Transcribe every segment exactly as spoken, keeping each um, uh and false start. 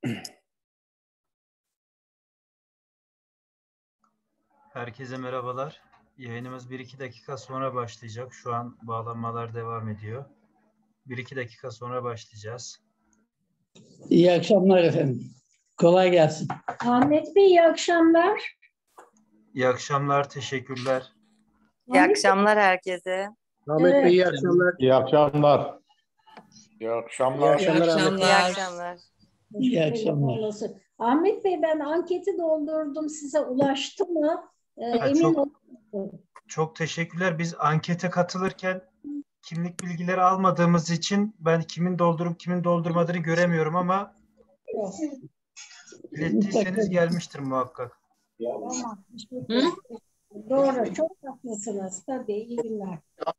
Herkese merhabalar. Yayınımız bir iki dakika sonra başlayacak. Şu an bağlanmalar devam ediyor. bir iki dakika sonra başlayacağız. İyi akşamlar efendim. Kolay gelsin. Ahmet Bey iyi akşamlar. İyi akşamlar, teşekkürler. İyi akşamlar herkese. Ahmet Evet. Bey iyi akşamlar. İyi akşamlar. İyi akşamlar. İyi akşamlar Ahmet Bey. İyi akşamlar. İyi akşamlar. Olası. Ahmet Bey ben anketi doldurdum. Size ulaştı mı? Ee, Ha, emin çok- olun. Çok teşekkürler. Biz ankete katılırken kimlik bilgileri almadığımız için ben kimin doldurup kimin doldurmadığını göremiyorum ama ilettiyseniz gelmiştir muhakkak. Tamam. teşekkür ederim. Doğru. Çok haklısınız. Tabii. İyi günler.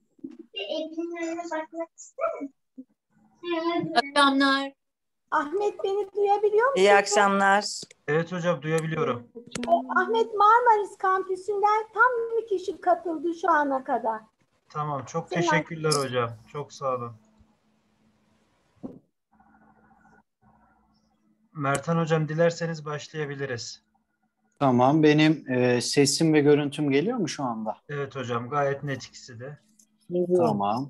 Akşamlar. Ahmet beni duyabiliyor musun? İyi akşamlar. Evet hocam, duyabiliyorum. Ahmet Marmaris kampüsünden tam bir kişi katıldı şu ana kadar. Tamam, çok Selam. teşekkürler hocam. Çok sağ olun. Mertan hocam, dilerseniz başlayabiliriz. Tamam, benim e, sesim ve görüntüm geliyor mu şu anda? Evet hocam, gayet net ikisi de. Tamam.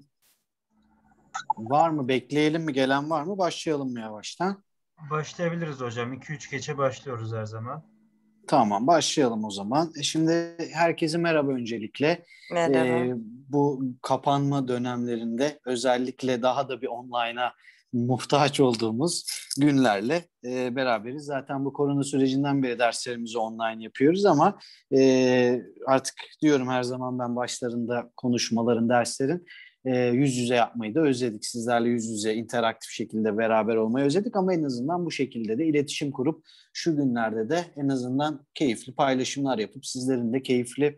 Var mı? Bekleyelim mi? Gelen var mı? Başlayalım mı yavaştan? Başlayabiliriz hocam. iki üç geçe başlıyoruz her zaman. Tamam, başlayalım o zaman. E, Şimdi herkese merhaba öncelikle. Merhaba. E, bu kapanma dönemlerinde özellikle daha da bir online'a muhtaç olduğumuz günlerle e, beraberiz. Zaten bu korona sürecinden beri derslerimizi online yapıyoruz ama e, artık diyorum her zaman ben başlarında konuşmaların, derslerin e, yüz yüze yapmayı da özledik. Sizlerle yüz yüze interaktif şekilde beraber olmayı özledik ama en azından bu şekilde de iletişim kurup şu günlerde de en azından keyifli paylaşımlar yapıp sizlerin de keyifli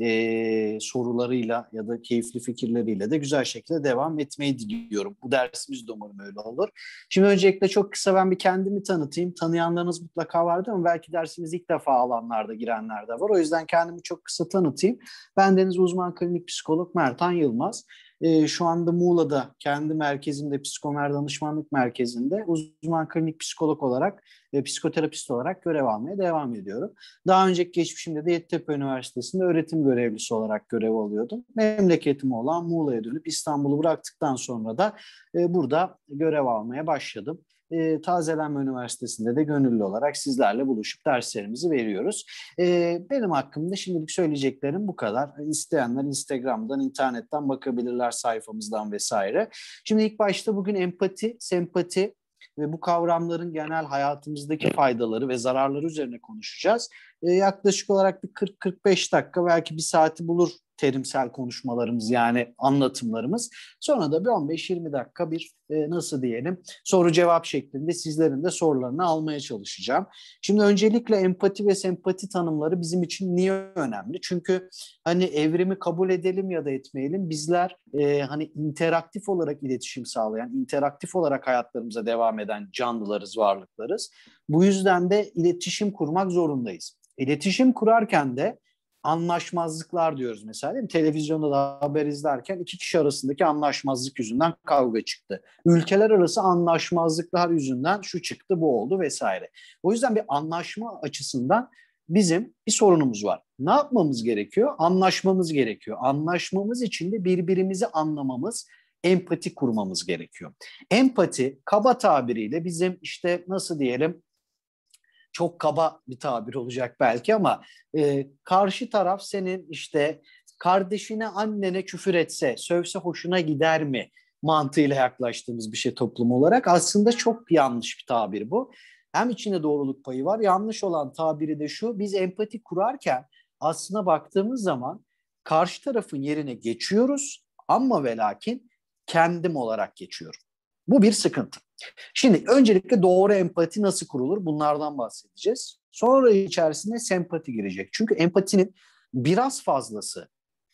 e, sorularıyla ya da keyifli fikirleriyle de güzel şekilde devam etmeyi diliyorum. Bu dersimiz de umarım öyle olur. Şimdi öncelikle çok kısa ben bir kendimi tanıtayım. Tanıyanlarınız mutlaka vardır ama belki dersimizi ilk defa alanlarda girenler de var. O yüzden kendimi çok kısa tanıtayım. Ben Deniz Uzman Klinik Psikolog Mertan Yılmaz. Ee, şu anda Muğla'da kendi merkezimde, Psikomer Danışmanlık Merkezi'nde uzman klinik psikolog olarak ve psikoterapist olarak görev almaya devam ediyorum. Daha önceki geçmişimde de Yeditepe Üniversitesi'nde öğretim görevlisi olarak görev alıyordum. Memleketim olan Muğla'ya dönüp İstanbul'u bıraktıktan sonra da e, burada görev almaya başladım. E, Tazelenme Üniversitesi'nde de gönüllü olarak sizlerle buluşup derslerimizi veriyoruz. E, benim hakkımda şimdilik söyleyeceklerim bu kadar. İsteyenler Instagram'dan, internetten bakabilirler sayfamızdan vesaire. Şimdi ilk başta bugün empati, sempati ve bu kavramların genel hayatımızdaki faydaları ve zararları üzerine konuşacağız. E, yaklaşık olarak bir kırk kırk beş dakika belki bir saati bulur terimsel konuşmalarımız yani anlatımlarımız. Sonra da bir on beş yirmi dakika bir e, nasıl diyelim soru cevap şeklinde sizlerin de sorularını almaya çalışacağım. Şimdi öncelikle empati ve sempati tanımları bizim için niye önemli? Çünkü hani evrimi kabul edelim ya da etmeyelim bizler e, hani interaktif olarak iletişim sağlayan, interaktif olarak hayatlarımıza devam eden canlılarız, varlıklarız. Bu yüzden de iletişim kurmak zorundayız. İletişim kurarken de anlaşmazlıklar diyoruz mesela değil mi? Televizyonda da haber izlerken iki kişi arasındaki anlaşmazlık yüzünden kavga çıktı. Ülkeler arası anlaşmazlıklar yüzünden şu çıktı, bu oldu vesaire. O yüzden bir anlaşma açısından bizim bir sorunumuz var. Ne yapmamız gerekiyor? Anlaşmamız gerekiyor. Anlaşmamız için de birbirimizi anlamamız, empati kurmamız gerekiyor. Empati kaba tabiriyle bizim işte nasıl diyelim, çok kaba bir tabir olacak belki ama e, karşı taraf senin işte kardeşine, annene küfür etse, sövse hoşuna gider mi mantığıyla yaklaştığımız bir şey toplum olarak. Aslında çok yanlış bir tabir bu. Hem içinde doğruluk payı var. Yanlış olan tabiri de şu: biz empati kurarken aslına baktığımız zaman karşı tarafın yerine geçiyoruz ama ve lakin kendim olarak geçiyorum. Bu bir sıkıntı. Şimdi öncelikle doğru empati nasıl kurulur? Bunlardan bahsedeceğiz. Sonra içerisine sempati girecek. Çünkü empatinin biraz fazlası,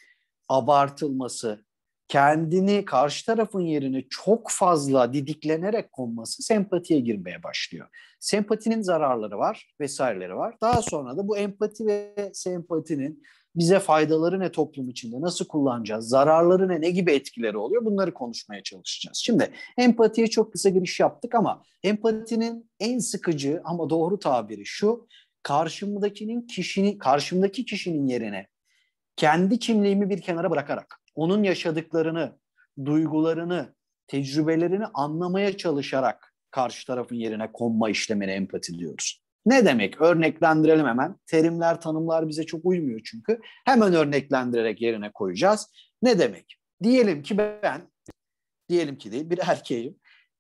abartılması, kendini karşı tarafın yerine çok fazla didiklenerek konması sempatiye girmeye başlıyor. Sempatinin zararları var, vesaireleri var. Daha sonra da bu empati ve sempatinin Bize faydaları ne toplum içinde? Nasıl kullanacağız? Zararları ne? Ne gibi etkileri oluyor? Bunları konuşmaya çalışacağız. Şimdi empatiye çok kısa giriş yaptık ama empatinin en sıkıcı ama doğru tabiri şu: karşımdakinin kişinin karşımdaki kişinin yerine kendi kimliğimi bir kenara bırakarak onun yaşadıklarını, duygularını, tecrübelerini anlamaya çalışarak karşı tarafın yerine konma işlemine empati diyoruz. Ne demek? Örneklendirelim hemen. Terimler, tanımlar bize çok uymuyor çünkü. Hemen örneklendirerek yerine koyacağız. Ne demek? Diyelim ki ben, diyelim ki değil, bir erkeğim.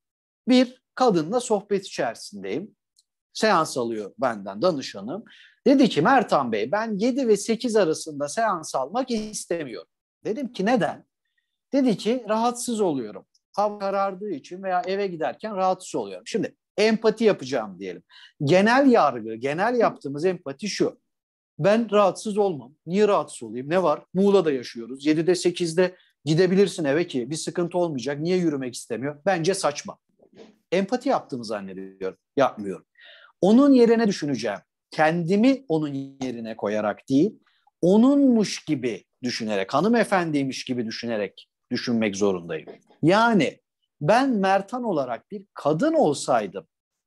Bir kadınla sohbet içerisindeyim. Seans alıyor benden danışanım. Dedi ki Mertan Bey, ben yedi ve sekiz arasında seans almak istemiyorum. Dedim ki neden? Dedi ki rahatsız oluyorum. Hava karardığı için veya eve giderken rahatsız oluyorum. Şimdi empati yapacağım diyelim. Genel yargı, genel yaptığımız empati şu: ben rahatsız olmam. Niye rahatsız olayım? Ne var? Muğla'da yaşıyoruz. yedide sekizde gidebilirsin eve ki bir sıkıntı olmayacak. Niye yürümek istemiyor? Bence saçma. Empati yaptığımı zannediyorum. Yapmıyorum. Onun yerine düşüneceğim. Kendimi onun yerine koyarak değil, onunmuş gibi düşünerek, hanımefendiymiş gibi düşünerek düşünmek zorundayım. Yani ben Mertan olarak bir kadın olsaydım,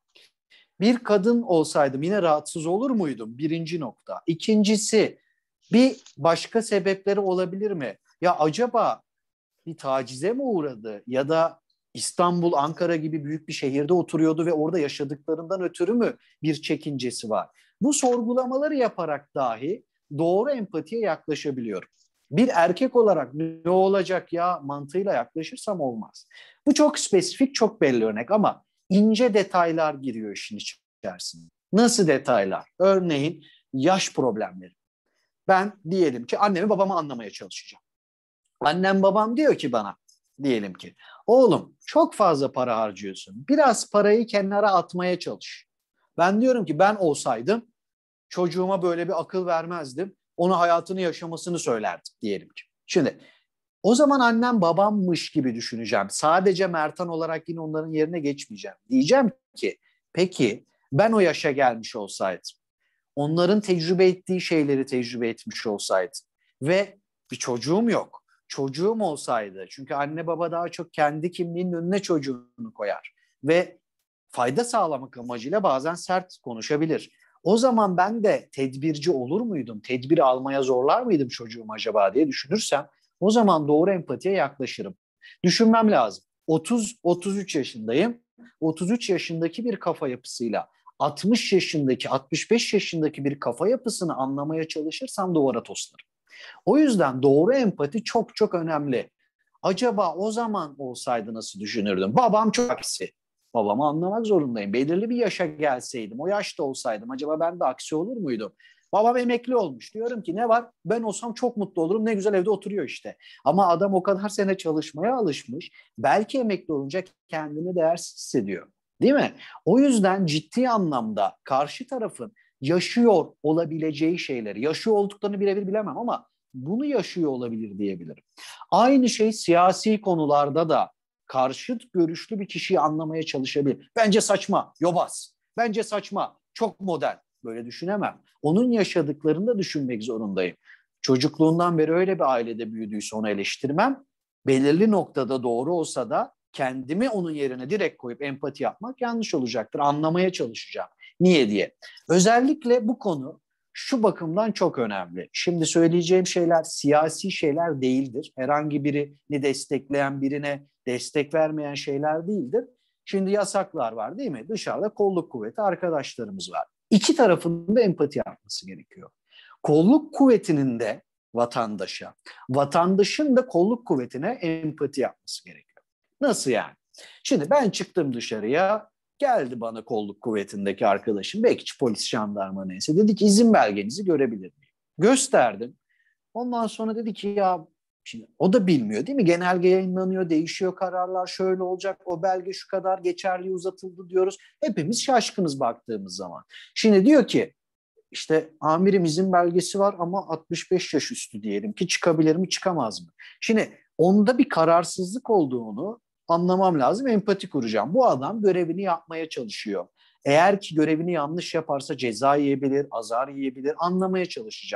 bir kadın olsaydım yine rahatsız olur muydum? Birinci nokta. İkincisi, bir başka sebepleri olabilir mi? Ya acaba bir tacize mi uğradı ya da İstanbul, Ankara gibi büyük bir şehirde oturuyordu ve orada yaşadıklarından ötürü mü bir çekincesi var? Bu sorgulamaları yaparak dahi doğru empatiye yaklaşabiliyorum. Bir erkek olarak ne olacak ya mantığıyla yaklaşırsam olmaz. Bu çok spesifik, çok belli örnek ama ince detaylar giriyor işin içerisine. Nasıl detaylar? Örneğin yaş problemleri. Ben diyelim ki annemi babamı anlamaya çalışacağım. Annem babam diyor ki bana, diyelim ki oğlum çok fazla para harcıyorsun. Biraz parayı kenara atmaya çalış. Ben diyorum ki ben olsaydım çocuğuma böyle bir akıl vermezdim. Ona hayatını yaşamasını söylerdim diyelim ki. Şimdi o zaman annem babammış gibi düşüneceğim. Sadece Mertan olarak yine onların yerine geçmeyeceğim. Diyeceğim ki peki ben o yaşa gelmiş olsaydım, onların tecrübe ettiği şeyleri tecrübe etmiş olsaydım ve bir çocuğum yok. Çocuğum olsaydı, çünkü anne baba daha çok kendi kimliğinin önüne çocuğunu koyar ve fayda sağlamak amacıyla bazen sert konuşabilir. O zaman ben de tedbirci olur muydum? Tedbir almaya zorlar mıydım çocuğumu acaba diye düşünürsem o zaman doğru empatiye yaklaşırım. Düşünmem lazım. otuz otuz üç yaşındayım. otuz üç yaşındaki bir kafa yapısıyla altmış yaşındaki, altmış beş yaşındaki bir kafa yapısını anlamaya çalışırsam duvara toslarım. O yüzden doğru empati çok çok önemli. Acaba o zaman olsaydı nasıl düşünürdüm? Babam çok aksi. Babamı anlamak zorundayım. Belirli bir yaşa gelseydim, o yaşta olsaydım acaba ben de aksi olur muydum? Babam emekli olmuş. Diyorum ki ne var? Ben olsam çok mutlu olurum. Ne güzel evde oturuyor işte. Ama adam o kadar sene çalışmaya alışmış. Belki emekli olunca kendini değersiz hissediyor. Değil mi? O yüzden ciddi anlamda karşı tarafın yaşıyor olabileceği şeyleri, yaşıyor olduklarını birebir bilemem ama bunu yaşıyor olabilir diyebilirim. Aynı şey siyasi konularda da karşıt görüşlü bir kişiyi anlamaya çalışabilir. Bence saçma, yobaz. Bence saçma, çok modern. Böyle düşünemem. Onun yaşadıklarını da düşünmek zorundayım. Çocukluğundan beri öyle bir ailede büyüdüyse onu eleştirmem. Belirli noktada doğru olsa da kendimi onun yerine direkt koyup empati yapmak yanlış olacaktır. Anlamaya çalışacağım. Niye diye. Özellikle bu konu şu bakımdan çok önemli. Şimdi söyleyeceğim şeyler siyasi şeyler değildir. Herhangi birini destekleyen, birine destek vermeyen şeyler değildir. Şimdi yasaklar var değil mi? Dışarıda kolluk kuvveti arkadaşlarımız var. İki tarafın da empati yapması gerekiyor. Kolluk kuvvetinin de vatandaşa, vatandaşın da kolluk kuvvetine empati yapması gerekiyor. Nasıl yani? Şimdi ben çıktım dışarıya, geldi bana kolluk kuvvetindeki arkadaşım, bekçi, polis, jandarma neyse. Dedi ki izin belgenizi görebilir miyim? Gösterdim. Ondan sonra dedi ki ya şimdi o da bilmiyor değil mi? Genelge yayınlanıyor, değişiyor kararlar, şöyle olacak, o belge şu kadar geçerli uzatıldı diyoruz. Hepimiz şaşkınız baktığımız zaman. Şimdi diyor ki işte amirim izin belgesi var ama altmış beş yaş üstü diyelim ki çıkabilir mi çıkamaz mı? Şimdi onda bir kararsızlık olduğunu anlamam lazım, empati kuracağım. Bu adam görevini yapmaya çalışıyor. Eğer ki görevini yanlış yaparsa ceza yiyebilir, azar yiyebilir, anlamaya çalışacağım.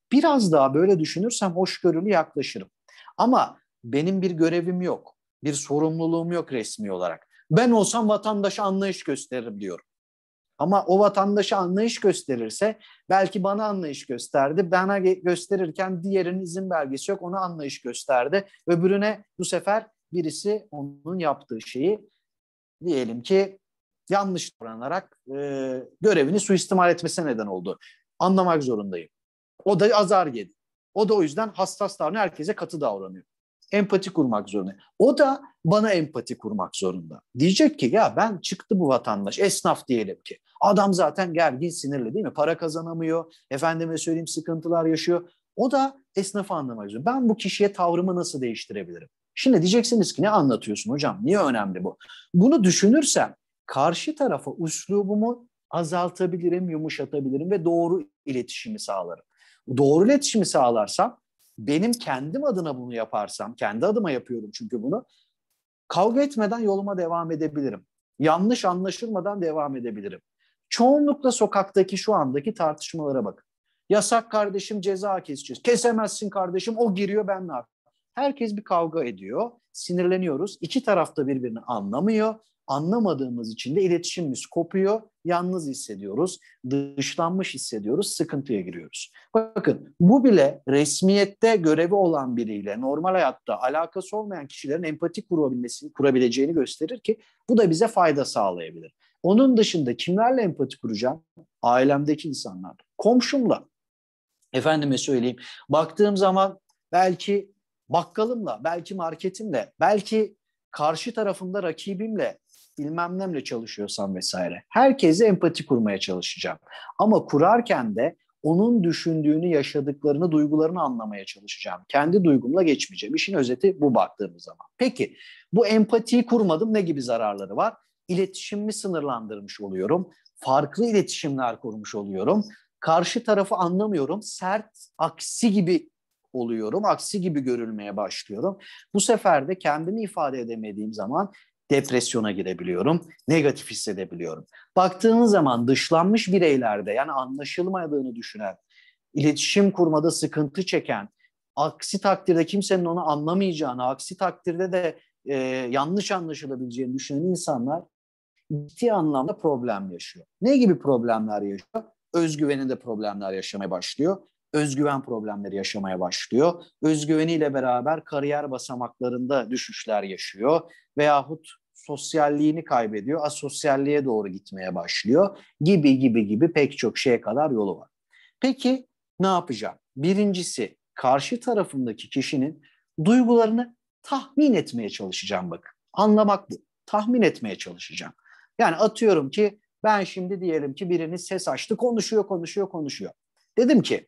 Biraz daha böyle düşünürsem hoşgörülü yaklaşırım. Ama benim bir görevim yok, bir sorumluluğum yok resmi olarak. Ben olsam vatandaşa anlayış gösteririm diyorum. Ama o vatandaşa anlayış gösterirse belki bana anlayış gösterdi. Bana gösterirken diğerinin izin belgesi yok, ona anlayış gösterdi. Öbürüne bu sefer birisi onun yaptığı şeyi diyelim ki yanlış davranarak e, görevini suistimal etmesine neden oldu. Anlamak zorundayım. O da azar yedi. O da o yüzden hassas davranıyor, herkese katı davranıyor. Empati kurmak zorunda. O da bana empati kurmak zorunda. Diyecek ki ya ben çıktı bu vatandaş, esnaf diyelim ki. Adam zaten gergin, sinirli değil mi? Para kazanamıyor, efendime söyleyeyim sıkıntılar yaşıyor. O da esnafı anlamak zorunda. Ben bu kişiye tavrımı nasıl değiştirebilirim? Şimdi diyeceksiniz ki ne anlatıyorsun hocam? Niye önemli bu? Bunu düşünürsem karşı tarafa üslubumu azaltabilirim, yumuşatabilirim ve doğru iletişimi sağlarım. Doğru iletişimi sağlarsam, benim kendim adına bunu yaparsam, kendi adıma yapıyorum çünkü bunu, kavga etmeden yoluma devam edebilirim. Yanlış anlaşılmadan devam edebilirim. Çoğunlukla sokaktaki şu andaki tartışmalara bakın. Yasak kardeşim, ceza keseceğiz. Kesemezsin kardeşim, o giriyor, ben ne yapayım? Herkes bir kavga ediyor, sinirleniyoruz. İki taraf da birbirini anlamıyor. Anlamadığımız için de iletişimimiz kopuyor, yalnız hissediyoruz, dışlanmış hissediyoruz, sıkıntıya giriyoruz. Bakın bu bile resmiyette görevi olan biriyle normal hayatta alakası olmayan kişilerin empati kurabilmesini, kurabileceğini gösterir ki bu da bize fayda sağlayabilir. Onun dışında kimlerle empati kuracağım? Ailemdeki insanlar, komşumla. Efendime söyleyeyim, baktığım zaman belki bakkalımla, belki marketimle, belki karşı tarafında rakibimle, bilmem nemle çalışıyorsam vesaire. Herkese empati kurmaya çalışacağım. Ama kurarken de onun düşündüğünü, yaşadıklarını, duygularını anlamaya çalışacağım. Kendi duygumla geçmeyeceğim. İşin özeti bu baktığımız zaman. Peki bu empatiyi kurmadım, ne gibi zararları var? İletişimimi sınırlandırmış oluyorum. Farklı iletişimler kurmuş oluyorum. Karşı tarafı anlamıyorum. Sert, aksi gibi oluyorum. Aksi gibi görülmeye başlıyorum. Bu sefer de kendimi ifade edemediğim zaman depresyona girebiliyorum, negatif hissedebiliyorum. Baktığınız zaman dışlanmış bireylerde, yani anlaşılmadığını düşünen, iletişim kurmada sıkıntı çeken, aksi takdirde kimsenin onu anlamayacağını, aksi takdirde de e, yanlış anlaşılabileceğini düşünen insanlar ciddi anlamda problem yaşıyor. Ne gibi problemler yaşıyor? Özgüveninde problemler yaşamaya başlıyor. Özgüven problemleri yaşamaya başlıyor. Özgüveniyle beraber kariyer basamaklarında düşüşler yaşıyor veyahut sosyalliğini kaybediyor, asosyalliğe doğru gitmeye başlıyor gibi gibi gibi pek çok şeye kadar yolu var. Peki ne yapacağım? Birincisi, karşı tarafındaki kişinin duygularını tahmin etmeye çalışacağım bakın. Anlamak bu. Tahmin etmeye çalışacağım. Yani atıyorum ki ben şimdi diyelim ki biriniz ses açtı, konuşuyor, konuşuyor, konuşuyor. Dedim ki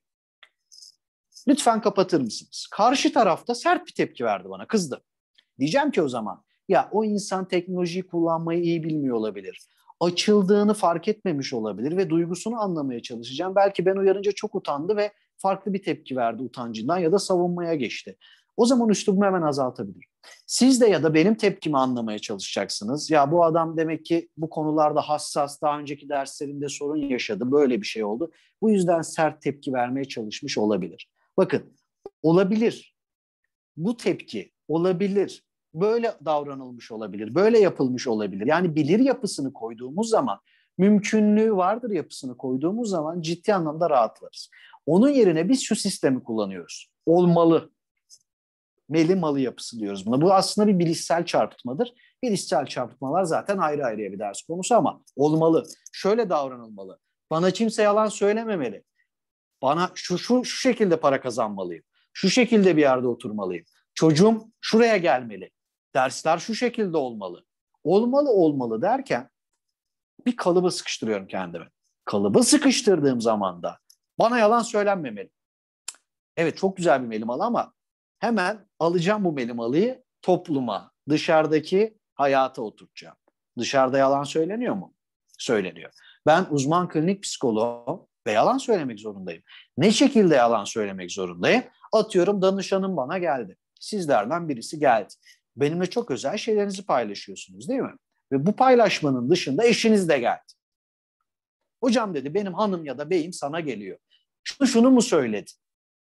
lütfen kapatır mısınız? Karşı tarafta sert bir tepki verdi bana, kızdı. Diyeceğim ki o zaman ya o insan teknolojiyi kullanmayı iyi bilmiyor olabilir. Açıldığını fark etmemiş olabilir ve duygusunu anlamaya çalışacağım. Belki ben uyarınca çok utandı ve farklı bir tepki verdi utancından ya da savunmaya geçti. O zaman üslubumu hemen azaltabilirim. Siz de ya da benim tepkimi anlamaya çalışacaksınız. Ya bu adam demek ki bu konularda hassas, daha önceki derslerinde sorun yaşadı, böyle bir şey oldu. Bu yüzden sert tepki vermeye çalışmış olabilir. Bakın, olabilir. Bu tepki olabilir. Böyle davranılmış olabilir, böyle yapılmış olabilir. Yani bilir yapısını koyduğumuz zaman, mümkünlüğü vardır yapısını koyduğumuz zaman ciddi anlamda rahatlarız. Onun yerine biz şu sistemi kullanıyoruz. Olmalı. Meli malı yapısı diyoruz buna. Bu aslında bir bilişsel çarpıtmadır. Bilişsel çarpıtmalar zaten ayrı ayrıya bir ders konusu ama olmalı. Şöyle davranılmalı. Bana kimse yalan söylememeli. Bana şu, şu, şu şekilde para kazanmalıyım. Şu şekilde bir yerde oturmalıyım. Çocuğum şuraya gelmeli. Dersler şu şekilde olmalı. Olmalı olmalı derken bir kalıba sıkıştırıyorum kendimi. Kalıba sıkıştırdığım zaman da bana yalan söylenmemeli. Evet, çok güzel bir melimalı ama hemen alacağım bu melimalıyı topluma, dışarıdaki hayata oturtacağım. Dışarıda yalan söyleniyor mu? Söyleniyor. Ben uzman klinik psikoloğum ve yalan söylemek zorundayım. Ne şekilde yalan söylemek zorundayım? Atıyorum, danışanım bana geldi. Sizlerden birisi geldi. Benimle çok özel şeylerinizi paylaşıyorsunuz değil mi? Ve bu paylaşmanın dışında eşiniz de geldi. Hocam dedi, benim hanım ya da beyim sana geliyor. Şunu şunu mu söyledi?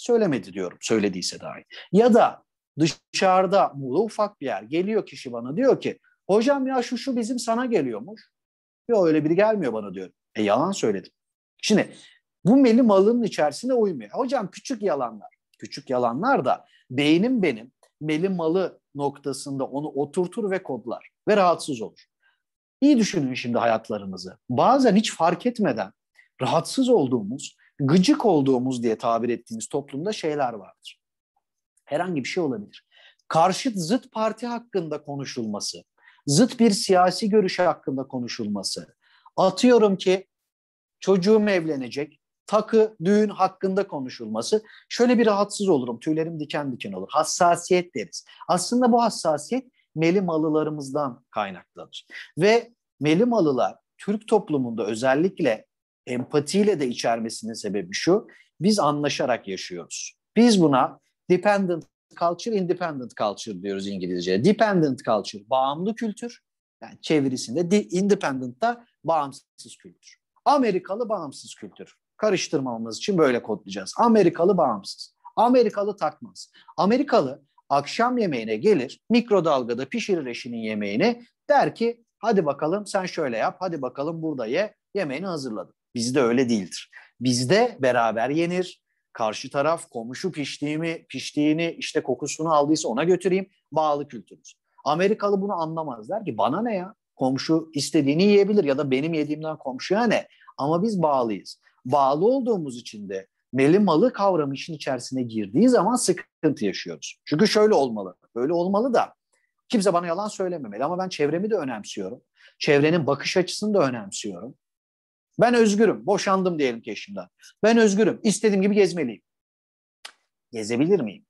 Söylemedi diyorum, söylediyse dahi. Ya da dışarıda, bu da ufak bir yer, geliyor kişi bana diyor ki hocam ya şu şu bizim sana geliyormuş. Yok öyle biri gelmiyor bana diyor. E yalan söyledim. Şimdi bu meli malının içerisine uymuyor. Hocam küçük yalanlar. Küçük yalanlar da beynim benim meli malı noktasında onu oturtur ve kodlar ve rahatsız olur. İyi düşünün şimdi hayatlarınızı. Bazen hiç fark etmeden rahatsız olduğumuz, gıcık olduğumuz diye tabir ettiğimiz toplumda şeyler vardır. Herhangi bir şey olabilir. Karşıt zıt parti hakkında konuşulması, zıt bir siyasi görüş hakkında konuşulması. Atıyorum ki çocuğum evlenecek, takı, düğün hakkında konuşulması. Şöyle bir rahatsız olurum, tüylerim diken diken olur. Hassasiyet deriz. Aslında bu hassasiyet melimalılarımızdan kaynaklanır. Ve melimalılar Türk toplumunda özellikle empatiyle de içermesinin sebebi şu, biz anlaşarak yaşıyoruz. Biz buna dependent culture, independent culture diyoruz İngilizce'de. Dependent culture, bağımlı kültür. Yani çevirisinde independent da bağımsız kültür. Amerikalı bağımsız kültür. Karıştırmamamız için böyle kodlayacağız. Amerikalı bağımsız. Amerikalı takmaz. Amerikalı akşam yemeğine gelir, mikrodalgada pişirir eşinin yemeğini, der ki hadi bakalım sen şöyle yap, hadi bakalım burada ye, yemeğini hazırladım. Bizde öyle değildir. Bizde beraber yenir, karşı taraf komşu piştiğimi, piştiğini işte kokusunu aldıysa ona götüreyim, bağlı kültürüz. Amerikalı bunu anlamaz, der ki bana ne ya, komşu istediğini yiyebilir ya da benim yediğimden komşuya ne, ama biz bağlıyız. Bağlı olduğumuz için de meli malı kavramı işin içerisine girdiği zaman sıkıntı yaşıyoruz. Çünkü şöyle olmalı, böyle olmalı da kimse bana yalan söylememeli ama ben çevremi de önemsiyorum. Çevrenin bakış açısını da önemsiyorum. Ben özgürüm, boşandım diyelim ki eşimden. Ben özgürüm, istediğim gibi gezmeliyim. Gezebilir miyim?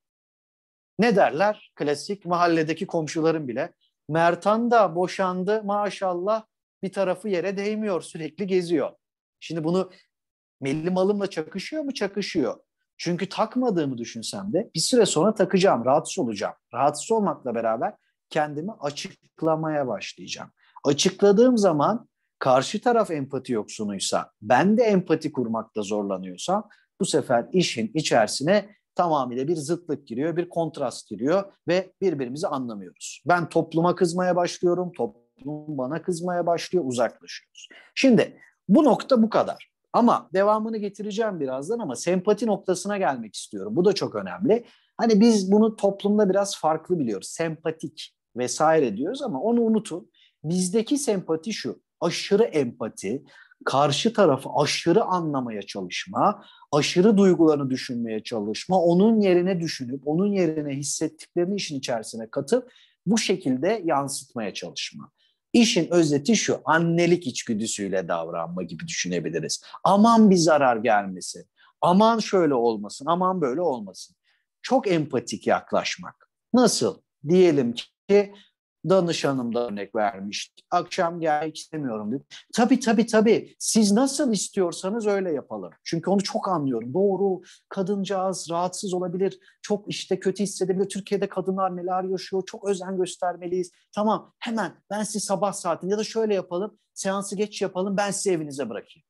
Ne derler? Klasik mahalledeki komşularım bile. Mertan da boşandı maşallah, bir tarafı yere değmiyor, sürekli geziyor. Şimdi bunu melli malımla çakışıyor mu? Çakışıyor. Çünkü takmadığımı düşünsem de bir süre sonra takacağım, rahatsız olacağım. Rahatsız olmakla beraber kendimi açıklamaya başlayacağım. Açıkladığım zaman karşı taraf empati yoksunuysa, ben de empati kurmakta zorlanıyorsam bu sefer işin içerisine tamamıyla bir zıtlık giriyor, bir kontrast giriyor ve birbirimizi anlamıyoruz. Ben topluma kızmaya başlıyorum, toplum bana kızmaya başlıyor, uzaklaşıyoruz. Şimdi bu nokta bu kadar. Ama devamını getireceğim birazdan ama sempati noktasına gelmek istiyorum. Bu da çok önemli. Hani biz bunu toplumda biraz farklı biliyoruz. Sempatik vesaire diyoruz ama onu unutun. Bizdeki sempati şu: aşırı empati, karşı tarafı aşırı anlamaya çalışma, aşırı duygularını düşünmeye çalışma, onun yerine düşünüp, onun yerine hissettiklerini işin içerisine katıp bu şekilde yansıtmaya çalışma. İşin özeti şu: annelik içgüdüsüyle davranma gibi düşünebiliriz. Aman bir zarar gelmesin, aman şöyle olmasın, aman böyle olmasın. Çok empatik yaklaşmak. Nasıl? Diyelim ki danışanım da örnek vermiş. Akşam gelmek istemiyorum dedi. Tabii tabii tabii. Siz nasıl istiyorsanız öyle yapalım. Çünkü onu çok anlıyorum. Doğru, kadıncağız rahatsız olabilir. Çok işte kötü hissedebilir. Türkiye'de kadınlar neler yaşıyor. Çok özen göstermeliyiz. Tamam, hemen ben sizi sabah saatinde ya da şöyle yapalım. Seansı geç yapalım. Ben sizi evinize bırakayım.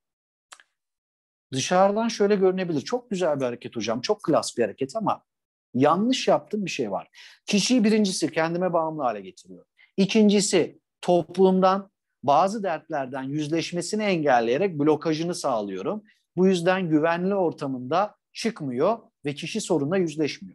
Dışarıdan şöyle görünebilir. Çok güzel bir hareket hocam. Çok klas bir hareket ama yanlış yaptığım bir şey var. Kişiyi birincisi kendime bağımlı hale getiriyor. İkincisi toplumdan bazı dertlerden yüzleşmesini engelleyerek blokajını sağlıyorum. Bu yüzden güvenli ortamında çıkmıyor ve kişi sorunla yüzleşmiyor.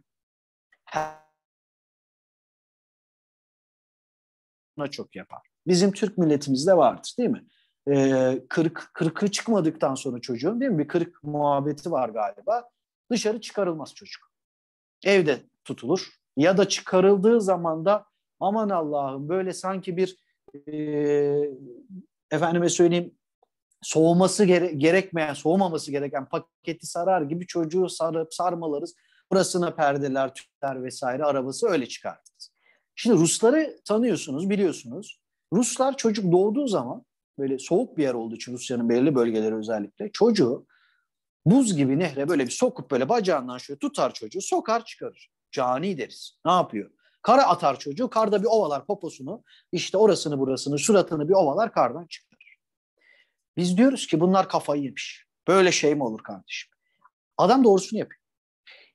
Buna çok yapar. Bizim Türk milletimizde vardır değil mi? Ee, kırk, kırkı çıkmadıktan sonra çocuğun değil mi? Bir kırk muhabbeti var galiba. Dışarı çıkarılmaz çocuk. Evde tutulur ya da çıkarıldığı zaman da aman Allah'ım böyle sanki bir e, efendime söyleyeyim soğuması gere- gerekmeyen, soğumaması gereken paketi sarar gibi çocuğu sarıp sarmalarız. Burasına perdeler, tüpler vesaire, arabası öyle çıkartırız. Şimdi Rusları tanıyorsunuz, biliyorsunuz. Ruslar çocuk doğduğu zaman böyle soğuk bir yer olduğu için Rusya'nın belirli bölgeleri özellikle çocuğu buz gibi nehre böyle bir sokup böyle bacağından şöyle tutar çocuğu, sokar çıkarır. Cani deriz. Ne yapıyor? Kara atar çocuğu, karda bir ovalar poposunu, işte orasını burasını, suratını bir ovalar, kardan çıkarır. Biz diyoruz ki bunlar kafayı yemiş. Böyle şey mi olur kardeşim? Adam doğrusunu yapıyor.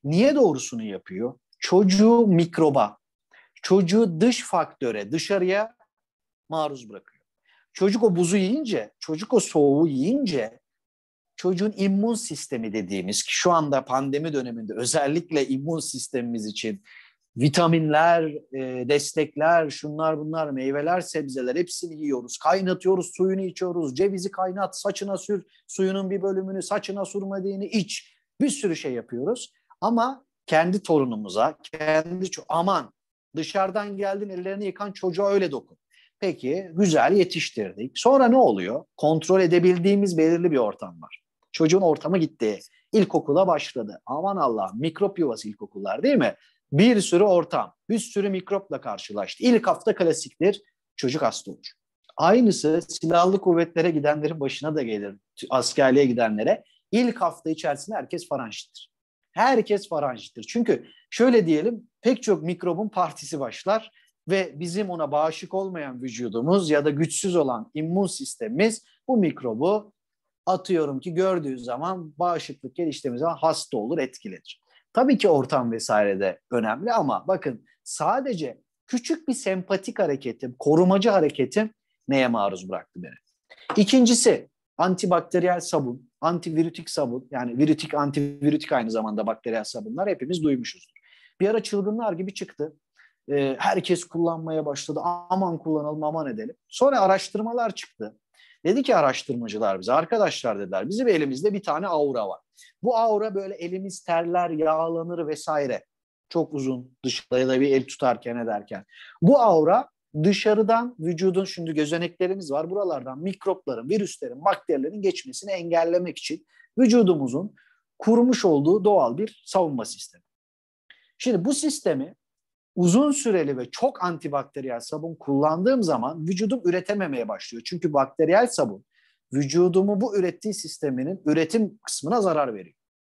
Niye doğrusunu yapıyor? Çocuğu mikroba, çocuğu dış faktöre, dışarıya maruz bırakıyor. Çocuk o buzu yiyince, çocuk o soğuğu yiyince çocuğun immün sistemi dediğimiz, ki şu anda pandemi döneminde özellikle immün sistemimiz için vitaminler, e, destekler, şunlar bunlar, meyveler, sebzeler hepsini yiyoruz. Kaynatıyoruz, suyunu içiyoruz. Cevizi kaynat, saçına sür, suyunun bir bölümünü saçına sürmediğini iç. Bir sürü şey yapıyoruz. Ama kendi torunumuza, kendi aman dışarıdan geldin ellerini yıkan çocuğa öyle dokun. Peki güzel yetiştirdik. Sonra ne oluyor? Kontrol edebildiğimiz belirli bir ortam var. Çocuğun ortamı gitti. İlkokula başladı. Aman Allah'ım, mikrop yuvası ilkokullar değil mi? Bir sürü ortam, bir sürü mikropla karşılaştı. İlk hafta klasiktir, çocuk hasta olur. Aynısı silahlı kuvvetlere gidenlerin başına da gelir, askerliğe gidenlere. İlk hafta içerisinde herkes faranjittir. Herkes faranjittir. Çünkü şöyle diyelim, pek çok mikrobun partisi başlar ve bizim ona bağışık olmayan vücudumuz ya da güçsüz olan immün sistemimiz bu mikrobu atıyorum ki gördüğü zaman bağışıklık geliştirdiği zaman hasta olur, etkilenir. Tabii ki ortam vesaire de önemli ama bakın sadece küçük bir sempatik hareketim, korumacı hareketim neye maruz bıraktı beni? İkincisi antibakteriyel sabun, antivirütik sabun, yani virütik, antivirütik aynı zamanda bakteriyel sabunlar hepimiz duymuşuzdur. Bir ara çılgınlar gibi çıktı. Ee, herkes kullanmaya başladı. Aman kullanalım, aman edelim. Sonra araştırmalar çıktı. Dedi ki araştırmacılar bize, arkadaşlar dediler, bizim elimizde bir tane aura var. Bu aura böyle elimiz terler, yağlanır vesaire. Çok uzun dışarıda ya da bir el tutarken ederken. Bu aura dışarıdan vücudun, şimdi gözeneklerimiz var, buralardan mikropların, virüslerin, bakterilerin geçmesini engellemek için vücudumuzun kurmuş olduğu doğal bir savunma sistemi. Şimdi bu sistemi uzun süreli ve çok antibakteriyel sabun kullandığım zaman vücudum üretememeye başlıyor. Çünkü bakteriyel sabun vücudumu bu ürettiği sisteminin üretim kısmına zarar veriyor.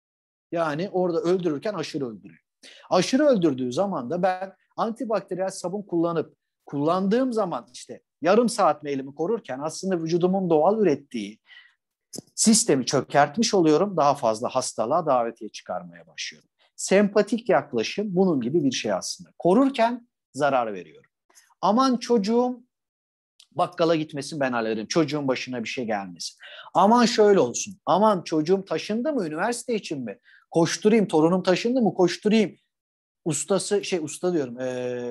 Yani orada öldürürken aşırı öldürüyor. Aşırı öldürdüğü zaman da ben antibakteriyel sabun kullanıp kullandığım zaman işte yarım saat mi elimi korurken aslında vücudumun doğal ürettiği sistemi çökertmiş oluyorum. Daha fazla hastalığa davetiye çıkarmaya başlıyorum. Sempatik yaklaşım bunun gibi bir şey aslında. Korurken zarar veriyorum. Aman çocuğum bakkala gitmesin, ben hallederim. Çocuğun başına bir şey gelmesin. Aman şöyle olsun. Aman çocuğum taşındı mı üniversite için mi? Koşturayım. Torunum taşındı mı? Koşturayım. Ustası şey usta diyorum. Ee,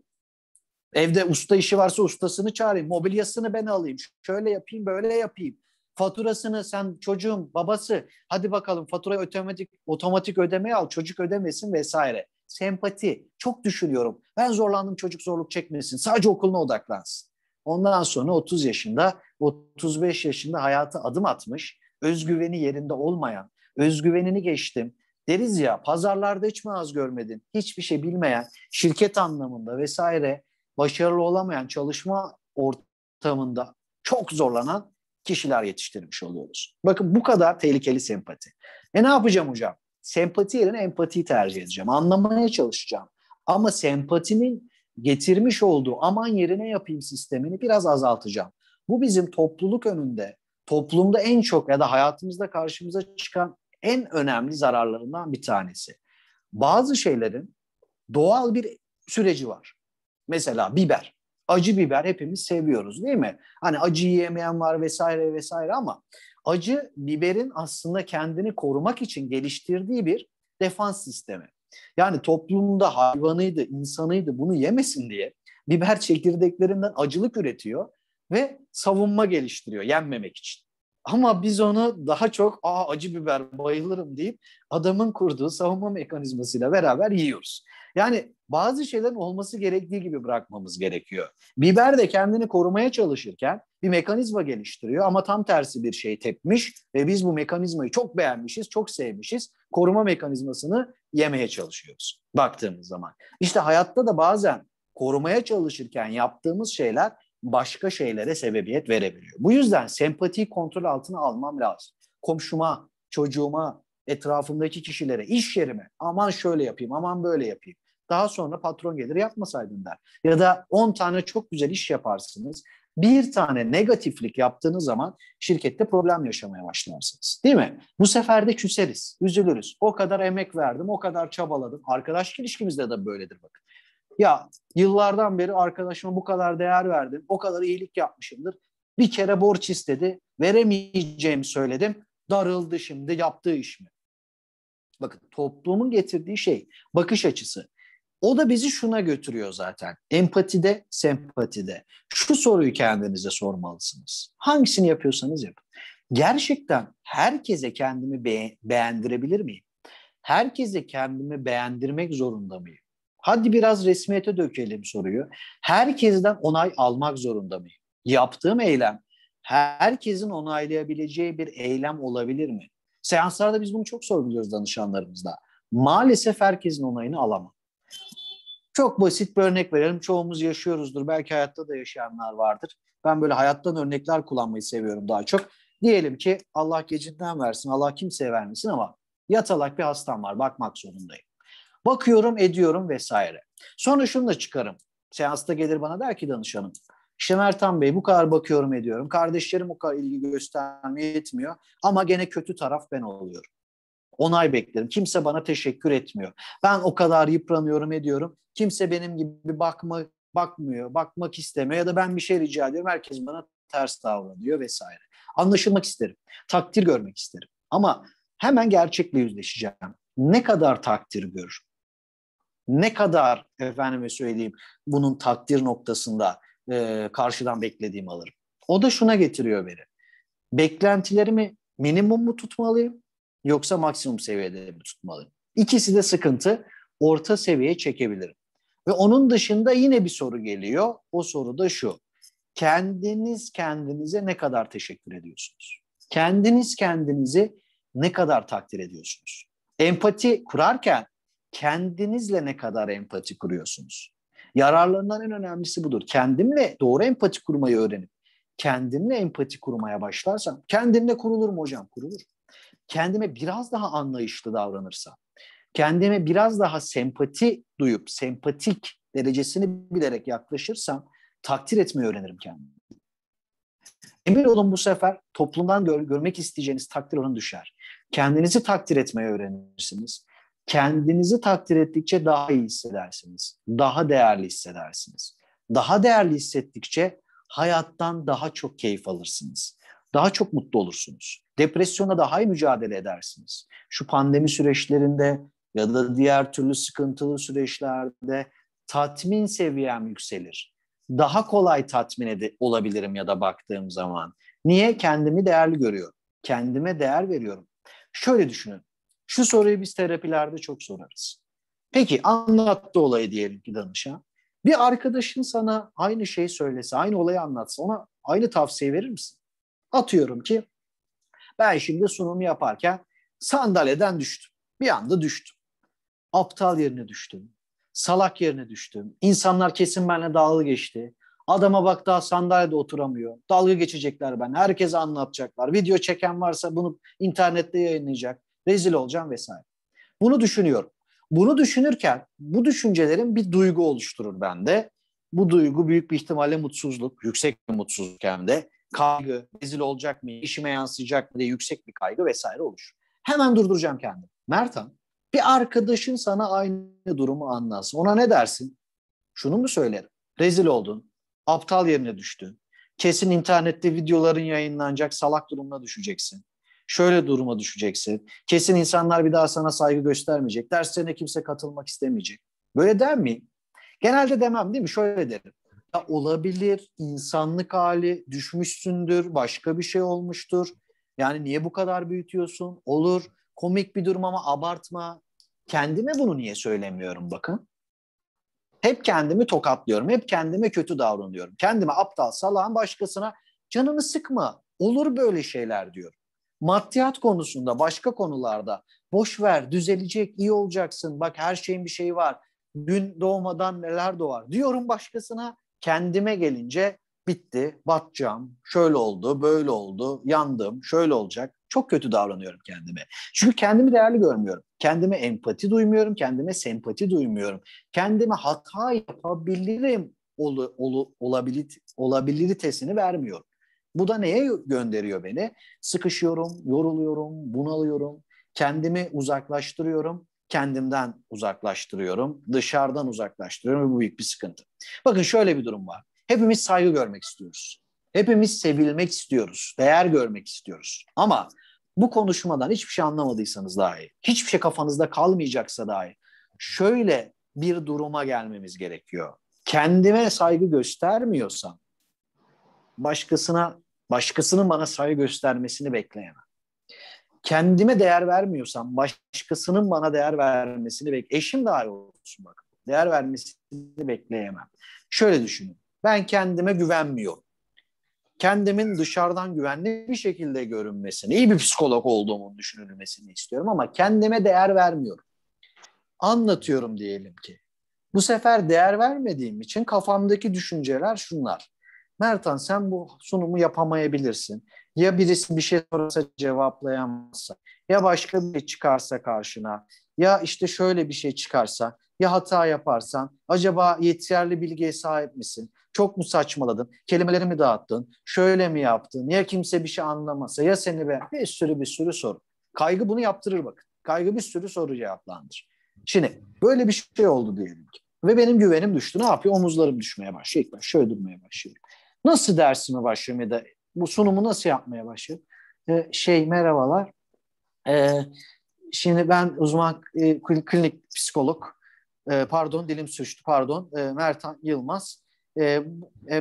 evde usta işi varsa ustasını çağırayım. Mobilyasını ben alayım. Şöyle yapayım, böyle yapayım. Faturasını sen çocuğun babası hadi bakalım faturayı otomatik otomatik ödemeye al, çocuk ödemesin vesaire. Sempati çok düşünüyorum. Ben zorlandım, çocuk zorluk çekmesin. Sadece okuluna odaklansın. Ondan sonra otuz yaşında, otuz beş yaşında hayata adım atmış, özgüveni yerinde olmayan, özgüvenini geçtim. Deriz ya, pazarlarda hiç mi az görmedin? Hiçbir şey bilmeyen, şirket anlamında vesaire başarılı olamayan, çalışma ortamında çok zorlanan kişiler yetiştirmiş oluyoruz. Bakın bu kadar tehlikeli sempati. E ne yapacağım hocam? Sempati yerine empatiyi tercih edeceğim. Anlamaya çalışacağım. Ama sempatinin getirmiş olduğu aman yerine yapayım sistemini biraz azaltacağım. Bu bizim topluluk önünde, toplumda en çok ya da hayatımızda karşımıza çıkan en önemli zararlarından bir tanesi. Bazı şeylerin doğal bir süreci var. Mesela biber. Acı biber hepimiz seviyoruz değil mi? Hani acı yiyemeyen var vesaire vesaire ama acı biberin aslında kendini korumak için geliştirdiği bir defans sistemi. Yani toplumda hayvanıydı, insanıydı bunu yemesin diye biber çekirdeklerinden acılık üretiyor ve savunma geliştiriyor yenmemek için. Ama biz onu daha çok aa acı biber bayılırım deyip adamın kurduğu savunma mekanizmasıyla beraber yiyoruz. Yani bazı şeylerin olması gerektiği gibi bırakmamız gerekiyor. Biber de kendini korumaya çalışırken bir mekanizma geliştiriyor ama tam tersi bir şey tepmiş ve biz bu mekanizmayı çok beğenmişiz, çok sevmişiz. Koruma mekanizmasını yemeye çalışıyoruz baktığımız zaman. İşte hayatta da bazen korumaya çalışırken yaptığımız şeyler başka şeylere sebebiyet verebiliyor. Bu yüzden sempatiyi kontrol altına almam lazım. Komşuma, çocuğuma, etrafımdaki kişilere, iş yerime aman şöyle yapayım, aman böyle yapayım. Daha sonra patron gelir yapmasaydın der. Ya da on tane çok güzel iş yaparsınız. Bir tane negatiflik yaptığınız zaman şirkette problem yaşamaya başlarsınız. Değil mi? Bu sefer de küseriz, üzülürüz. O kadar emek verdim, o kadar çabaladım. Arkadaşlık ilişkimizde de böyledir bakın. Ya yıllardan beri arkadaşıma bu kadar değer verdim, o kadar iyilik yapmışımdır. Bir kere borç istedi, veremeyeceğimi söyledim. Darıldı şimdi, yaptığı iş mi? Bakın toplumun getirdiği şey, bakış açısı. O da bizi şuna götürüyor zaten. Empatide, sempatide. Şu soruyu kendinize sormalısınız. Hangisini yapıyorsanız yapın. Gerçekten herkese kendimi be- beğendirebilir miyim? Herkese kendimi beğendirmek zorunda mıyım? Hadi biraz resmiyete dökelim soruyu. Herkesten onay almak zorunda mıyım? Yaptığım eylem herkesin onaylayabileceği bir eylem olabilir mi? Seanslarda biz bunu çok sorguluyoruz danışanlarımızla. Maalesef herkesin onayını alamam. Çok basit bir örnek verelim. Çoğumuz yaşıyoruzdur. Belki hayatta da yaşayanlar vardır. Ben böyle hayattan örnekler kullanmayı seviyorum daha çok. Diyelim ki Allah gecinden versin, Allah kimseye vermesin ama yatalak bir hastam var. Bakmak zorundayım. Bakıyorum, ediyorum vesaire. Sonra şunu da çıkarım. Seansta gelir bana der ki danışanım. İşte Mertan Bey bu kadar bakıyorum ediyorum. Kardeşlerim o kadar ilgi göstermeye yetmiyor. Ama gene kötü taraf ben oluyorum. Onay beklerim. Kimse bana teşekkür etmiyor. Ben o kadar yıpranıyorum ediyorum. Kimse benim gibi bakma, bakmıyor, bakmak istemiyor ya da ben bir şey rica ediyorum. Herkes bana ters davranıyor vesaire. Anlaşılmak isterim. Takdir görmek isterim. Ama hemen gerçekle yüzleşeceğim. Ne kadar takdir görür? Ne kadar efendime söyleyeyim bunun takdir noktasında e, karşıdan beklediğimi alırım. O da şuna getiriyor beni. Beklentilerimi minimum mu tutmalıyım yoksa maksimum seviyede mi tutmalıyım? İkisi de sıkıntı. Orta seviyeye çekebilirim. Ve onun dışında yine bir soru geliyor. O soru da şu. Kendiniz kendinize ne kadar teşekkür ediyorsunuz? Kendiniz kendinizi ne kadar takdir ediyorsunuz? Empati kurarken kendinizle ne kadar empati kuruyorsunuz? Yararlarından en önemlisi budur. Kendimle doğru empati kurmayı öğrenip kendimle empati kurmaya başlarsam, kendimle kurulur mu hocam? Kurulur. Kendime biraz daha anlayışlı davranırsam, kendime biraz daha sempati duyup, sempatik derecesini bilerek yaklaşırsam, takdir etmeyi öğrenirim kendimi. Emin olun bu sefer toplumdan gör, görmek isteyeceğiniz takdir oranı düşer. Kendinizi takdir etmeyi öğrenirsiniz. Kendinizi takdir ettikçe daha iyi hissedersiniz. Daha değerli hissedersiniz. Daha değerli hissettikçe hayattan daha çok keyif alırsınız. Daha çok mutlu olursunuz. Depresyona daha iyi mücadele edersiniz. Şu pandemi süreçlerinde ya da diğer türlü sıkıntılı süreçlerde tatmin seviyem yükselir. Daha kolay tatmin ede- olabilirim ya da baktığım zaman. Niye? Kendimi değerli görüyorum. Kendime değer veriyorum. Şöyle düşünün. Şu soruyu biz terapilerde çok sorarız. Peki anlattı olayı diyelim ki danışan. Bir arkadaşın sana aynı şeyi söylese, aynı olayı anlatsa ona aynı tavsiye verir misin? Atıyorum ki ben şimdi sunum yaparken sandalyeden düştüm. Bir anda düştüm. Aptal yerine düştüm. Salak yerine düştüm. İnsanlar kesin benimle dalga geçti. Adama bak daha sandalyede oturamıyor. Dalga geçecekler ben. Herkese anlatacaklar. Video çeken varsa bunu internette yayınlayacak. Rezil olacağım vesaire. Bunu düşünüyorum. Bunu düşünürken bu düşüncelerin bir duygu oluşturur bende. Bu duygu büyük bir ihtimalle mutsuzluk, yüksek bir mutsuzluk hem de. Kaygı, rezil olacak mı, işime yansıyacak mı diye yüksek bir kaygı vesaire olur. Hemen durduracağım kendimi. Mertan, bir arkadaşın sana aynı durumu anlatsın. Ona ne dersin? Şunu mu söylerim? Rezil oldun, aptal yerine düştün. Kesin internette videoların yayınlanacak, salak durumuna düşeceksin. Şöyle duruma düşeceksin. Kesin insanlar bir daha sana saygı göstermeyecek. Derslerine kimse katılmak istemeyecek. Böyle der miyim? Genelde demem değil mi? Şöyle derim. Ya olabilir, insanlık hali, düşmüşsündür, başka bir şey olmuştur. Yani niye bu kadar büyütüyorsun? Olur, komik bir durum ama abartma. Kendime bunu niye söylemiyorum bakın? Hep kendimi tokatlıyorum, hep kendime kötü davranıyorum. Kendime aptal, salağın başkasına canını sıkma, olur böyle şeyler diyorum. Maddiyat konusunda, başka konularda boş ver, düzelecek, iyi olacaksın. Bak her şeyin bir şeyi var. Gün doğmadan neler doğar diyorum başkasına. Kendime gelince bitti, batacağım, şöyle oldu, böyle oldu, yandım, şöyle olacak. Çok kötü davranıyorum kendime. Çünkü kendimi değerli görmüyorum. Kendime empati duymuyorum, kendime sempati duymuyorum. Kendime hata yapabilirim ol, ol, olabilit, olabilitesini vermiyorum. Bu da neye gönderiyor beni? Sıkışıyorum, yoruluyorum, bunalıyorum, kendimi uzaklaştırıyorum, kendimden uzaklaştırıyorum, dışarıdan uzaklaştırıyorum ve bu büyük bir sıkıntı. Bakın şöyle bir durum var. Hepimiz saygı görmek istiyoruz. Hepimiz sevilmek istiyoruz, değer görmek istiyoruz. Ama bu konuşmadan hiçbir şey anlamadıysanız dahi, hiçbir şey kafanızda kalmayacaksa dahi, şöyle bir duruma gelmemiz gerekiyor. Kendime saygı göstermiyorsam, başkasına, başkasının bana saygı göstermesini bekleyemem. Kendime değer vermiyorsam, başkasının bana değer vermesini bekleyemem. Eşim dahi olsun bakın, değer vermesini bekleyemem. Şöyle düşünün, ben kendime güvenmiyorum. Kendimin dışarıdan güvenli bir şekilde görünmesini, iyi bir psikolog olduğumun düşünülmesini istiyorum ama kendime değer vermiyorum. Anlatıyorum diyelim ki. Bu sefer değer vermediğim için kafamdaki düşünceler şunlar. Mertan, sen bu sunumu yapamayabilirsin. Ya birisi bir şey sorarsa cevaplayamazsa, ya başka bir şey çıkarsa karşına, ya işte şöyle bir şey çıkarsa, ya hata yaparsan, acaba yeterli bilgiye sahip misin? Çok mu saçmaladın? Kelimeleri mi dağıttın? Şöyle mi yaptın? Ya kimse bir şey anlamasa? Ya seni be? Bir sürü bir sürü soru. Kaygı bunu yaptırır bakın. Kaygı bir sürü soru cevaplandırır. Şimdi böyle bir şey oldu diyelim ki. Ve benim güvenim düştü. Ne yapıyor? Omuzlarım düşmeye başlıyor. İlk baş şöyle durmaya başlıyor. Nasıl dersime başlıyorum ya da bu sunumu nasıl yapmaya başlıyorum? Ee, şey merhabalar. Ee, şimdi ben uzman e, klinik psikolog. E, pardon dilim sürçtü pardon. E, Mertan Yılmaz. E, e,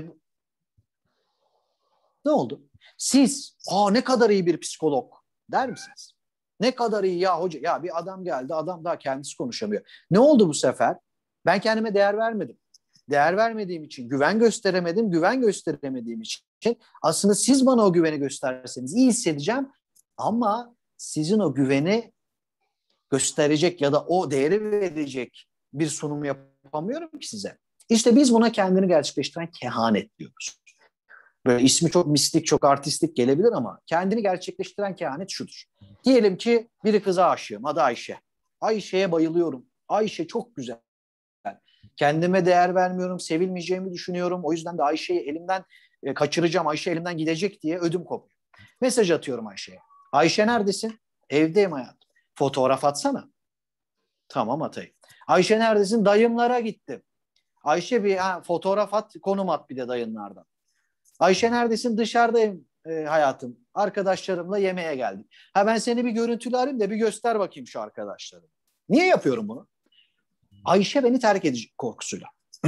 ne oldu? Siz aa ne kadar iyi bir psikolog der misiniz? Ne kadar iyi ya hoca. Ya bir adam geldi, adam daha kendisi konuşamıyor. Ne oldu bu sefer? Ben kendime değer vermedim. Değer vermediğim için güven gösteremedim. Güven gösteremediğim için aslında siz bana o güveni gösterseniz iyi hissedeceğim. Ama sizin o güveni gösterecek ya da o değeri verecek bir sunum yapamıyorum ki size. İşte biz buna kendini gerçekleştiren kehanet diyoruz. Böyle ismi çok mistik, çok artistik gelebilir ama kendini gerçekleştiren kehanet şudur. Diyelim ki biri kıza aşığım, adı Ayşe. Ayşe'ye bayılıyorum. Ayşe çok güzel. Kendime değer vermiyorum, sevilmeyeceğimi düşünüyorum. O yüzden de Ayşe'yi elimden e, kaçıracağım, Ayşe elimden gidecek diye ödüm kopuyor. Mesaj atıyorum Ayşe'ye. Ayşe neredesin? Evdeyim hayatım. Fotoğraf atsana. Tamam atayım. Ayşe neredesin? Dayımlara gittim. Ayşe bir ha, fotoğraf at, konum at bir de dayınlardan. Ayşe neredesin? Dışarıdayım e, hayatım. Arkadaşlarımla yemeğe geldim. Ha ben seni bir görüntülü arayayım da bir göster bakayım şu arkadaşlarım. Niye yapıyorum bunu? Ayşe beni terk edecek korkusuyla.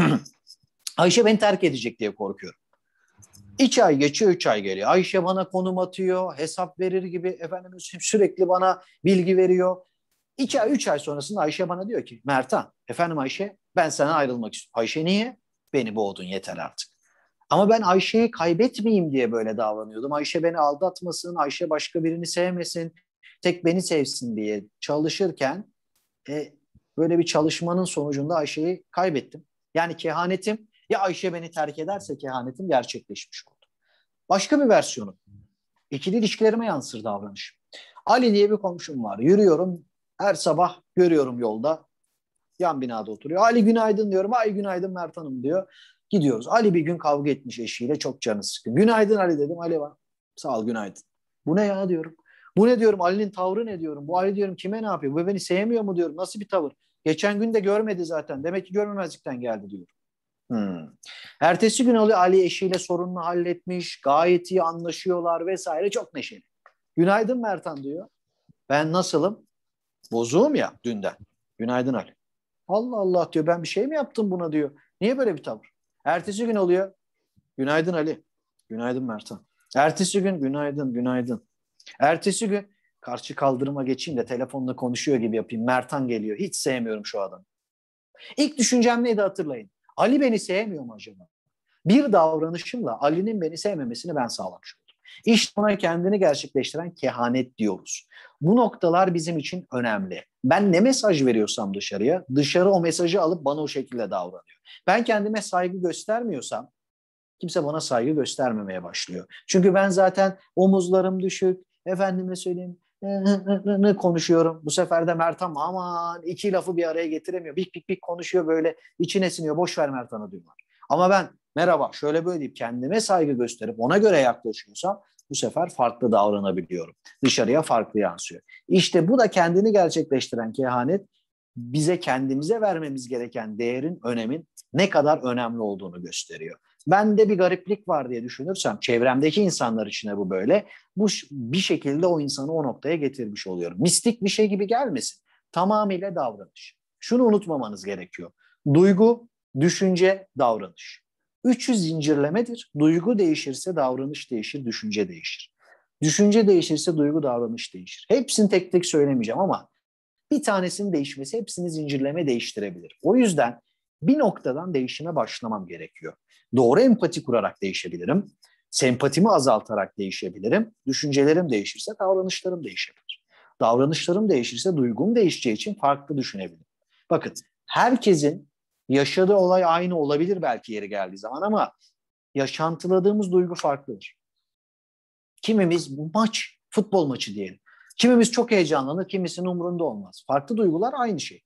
Ayşe beni terk edecek diye korkuyorum. İki ay geçiyor, üç ay geliyor. Ayşe bana konum atıyor, hesap verir gibi efendim sürekli bana bilgi veriyor. İki ay, üç ay sonrasında Ayşe bana diyor ki Mertan, efendim Ayşe ben sana ayrılmak istiyorum. Ayşe niye? Beni boğdun yeter artık. Ama ben Ayşe'yi kaybetmeyeyim diye böyle davranıyordum. Ayşe beni aldatmasın, Ayşe başka birini sevmesin, tek beni sevsin diye çalışırken e, böyle bir çalışmanın sonucunda Ayşe'yi kaybettim. Yani kehanetim, ya Ayşe beni terk ederse kehanetim gerçekleşmiş oldu. Başka bir versiyonu. İkili ilişkilerime yansır davranış. Ali diye bir komşum var. Yürüyorum, her sabah görüyorum yolda. Yan binada oturuyor. Ali günaydın diyorum. Ay günaydın Mert Hanım diyor. Gidiyoruz. Ali bir gün kavga etmiş eşiyle. Çok canı sıkkın. Günaydın Ali dedim. Ali var. Sağ ol günaydın. Bu ne ya diyorum. Bu ne diyorum. Ali'nin tavrı ne diyorum. Bu Ali diyorum kime ne yapıyor? Bu beni sevmiyor mu diyorum. Nasıl bir tavır? Geçen gün de görmedi zaten. Demek ki görmemezlikten geldi diyorum. Hmm. Ertesi gün Ali, Ali eşiyle sorununu halletmiş. Gayet iyi anlaşıyorlar vesaire. Çok neşeli. Günaydın Mertan diyor. Ben nasılım? Bozuğum ya dünden. Günaydın Ali. Allah Allah diyor. Ben bir şey mi yaptım buna diyor. Niye böyle bir tavır? Ertesi gün oluyor. Günaydın Ali. Günaydın Mertan. Ertesi gün günaydın, günaydın. Ertesi gün karşı kaldırıma geçeyim de telefonla konuşuyor gibi yapayım. Mertan geliyor. Hiç sevmiyorum şu adamı. İlk düşüncem neydi hatırlayın. Ali beni sevmiyor mu acaba? Bir davranışımla Ali'nin beni sevmemesini ben sağlamış oldum. İşte buna kendini gerçekleştiren kehanet diyoruz. Bu noktalar bizim için önemli. Ben ne mesaj veriyorsam dışarıya, dışarı o mesajı alıp bana o şekilde davranıyor. Ben kendime saygı göstermiyorsam, kimse bana saygı göstermemeye başlıyor. Çünkü ben zaten omuzlarım düşük, efendime söyleyeyim, ne konuşuyorum. Bu sefer de Mertan aman iki lafı bir araya getiremiyor. Bik bik bik konuşuyor böyle, içine siniyor. Boş ver Mertan'ı diyorlar. Ama ben merhaba şöyle böyle deyip kendime saygı gösterip ona göre yaklaşıyorsam bu sefer farklı davranabiliyorum. Dışarıya farklı yansıyor. İşte bu da kendini gerçekleştiren kehanet bize kendimize vermemiz gereken değerin, önemin ne kadar önemli olduğunu gösteriyor. Bende bir gariplik var diye düşünürsem çevremdeki insanlar için de bu böyle. Bu bir şekilde o insanı o noktaya getirmiş oluyorum. Mistik bir şey gibi gelmesin. Tamamıyla davranış. Şunu unutmamanız gerekiyor. Duygu, düşünce, davranış. Üçü zincirlemedir. Duygu değişirse davranış değişir, düşünce değişir. Düşünce değişirse duygu, davranış değişir. Hepsini tek tek söylemeyeceğim ama bir tanesinin değişmesi hepsini zincirleme değiştirebilir. O yüzden bir noktadan değişime başlamam gerekiyor. Doğru empati kurarak değişebilirim. Sempatimi azaltarak değişebilirim. Düşüncelerim değişirse davranışlarım değişebilir. Davranışlarım değişirse duygum değişeceği için farklı düşünebilirim. Bakın herkesin yaşadığı olay aynı olabilir belki yeri geldiği zaman ama yaşantıladığımız duygu farklıdır. Kimimiz bu maç, futbol maçı diyelim. Kimimiz çok heyecanlanır, kimisinin umurunda olmaz. Farklı duygular aynı şey.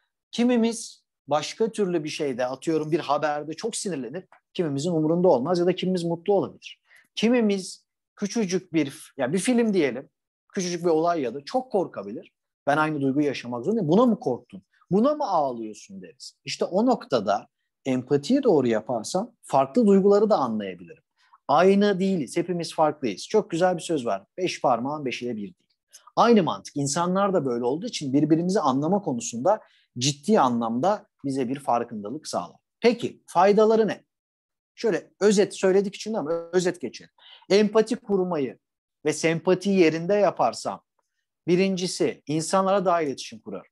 Kimimiz başka türlü bir şeyde, atıyorum bir haberde çok sinirlenir, kimimizin umurunda olmaz ya da kimimiz mutlu olabilir. Kimimiz küçücük bir, ya bir film diyelim, küçücük bir olay ya da çok korkabilir. Ben aynı duyguyu yaşamak zorundayım. Buna mı korktun? Buna mı ağlıyorsun deriz. İşte o noktada empatiyi doğru yaparsam farklı duyguları da anlayabilirim. Aynı değiliz, hepimiz farklıyız. Çok güzel bir söz var. Beş parmağın beşiyle bir değil. Aynı mantık. İnsanlar da böyle olduğu için birbirimizi anlama konusunda ciddi anlamda bize bir farkındalık sağlar. Peki faydaları ne? Şöyle özet söyledik için ama özet geçelim. Empati kurmayı ve sempatiyi yerinde yaparsam birincisi insanlara daha iletişim kurar.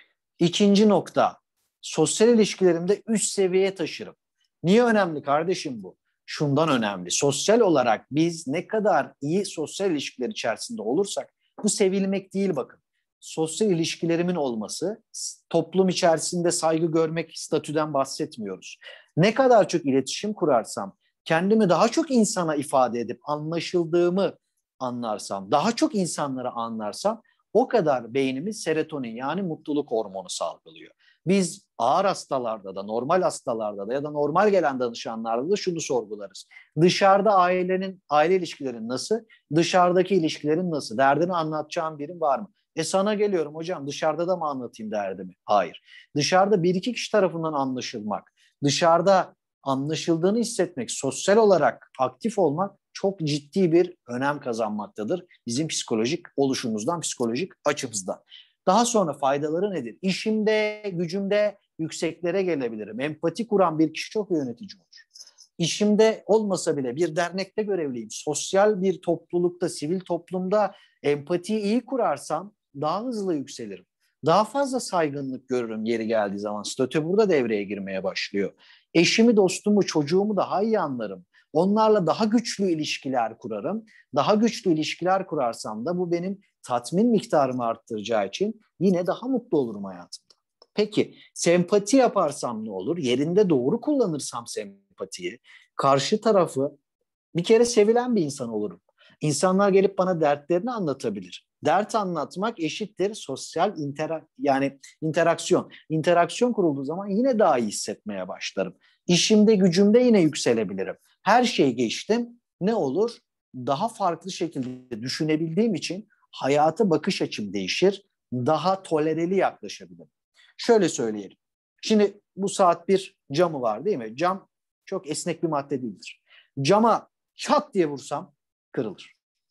İkinci nokta sosyal ilişkilerimde üst seviyeye taşırım. Niye önemli kardeşim bu? Şundan önemli. Sosyal olarak biz ne kadar iyi sosyal ilişkiler içerisinde olursak bu sevilmek değil bakın. Sosyal ilişkilerimin olması, toplum içerisinde saygı görmek, statüden bahsetmiyoruz. Ne kadar çok iletişim kurarsam, kendimi daha çok insana ifade edip anlaşıldığımı anlarsam, daha çok insanları anlarsam o kadar beynimiz serotonin yani mutluluk hormonu salgılıyor. Biz ağır hastalarda da, normal hastalarda da ya da normal gelen danışanlarda da şunu sorgularız. Dışarıda ailenin, aile ilişkilerin nasıl? Dışarıdaki ilişkilerin nasıl? Derdini anlatacağım birim var mı? E sana geliyorum hocam dışarıda da mı anlatayım derdimi? Hayır. Dışarıda bir iki kişi tarafından anlaşılmak, dışarıda anlaşıldığını hissetmek, sosyal olarak aktif olmak çok ciddi bir önem kazanmaktadır. Bizim psikolojik oluşumuzdan, psikolojik açımızdan. Daha sonra faydaları nedir? İşimde, gücümde yükseklere gelebilirim. Empati kuran bir kişi çok yönetici olur. İşimde olmasa bile bir dernekte görevliyim. Sosyal bir toplulukta, sivil toplumda empatiyi iyi kurarsam daha hızlı yükselirim. Daha fazla saygınlık görürüm yeri geldiği zaman. Statü burada devreye girmeye başlıyor. Eşimi, dostumu, çocuğumu daha iyi anlarım. Onlarla daha güçlü ilişkiler kurarım. Daha güçlü ilişkiler kurarsam da bu benim tatmin miktarımı arttıracağı için yine daha mutlu olurum hayatımda. Peki sempati yaparsam ne olur? Yerinde doğru kullanırsam sempatiyi, karşı tarafı bir kere sevilen bir insan olurum. İnsanlar gelip bana dertlerini anlatabilir. Dert anlatmak eşittir sosyal interak yani interaksiyon. İnteraksiyon kurulduğu zaman yine daha iyi hissetmeye başlarım. İşimde, gücümde yine yükselebilirim. Her şeyi geçtim. Ne olur? Daha farklı şekilde düşünebildiğim için hayata bakış açım değişir. Daha tolereli yaklaşabilirim. Şöyle söyleyelim. Şimdi bu saat bir camı var değil mi? Cam çok esnek bir madde değildir. Cama çat diye vursam kırılır.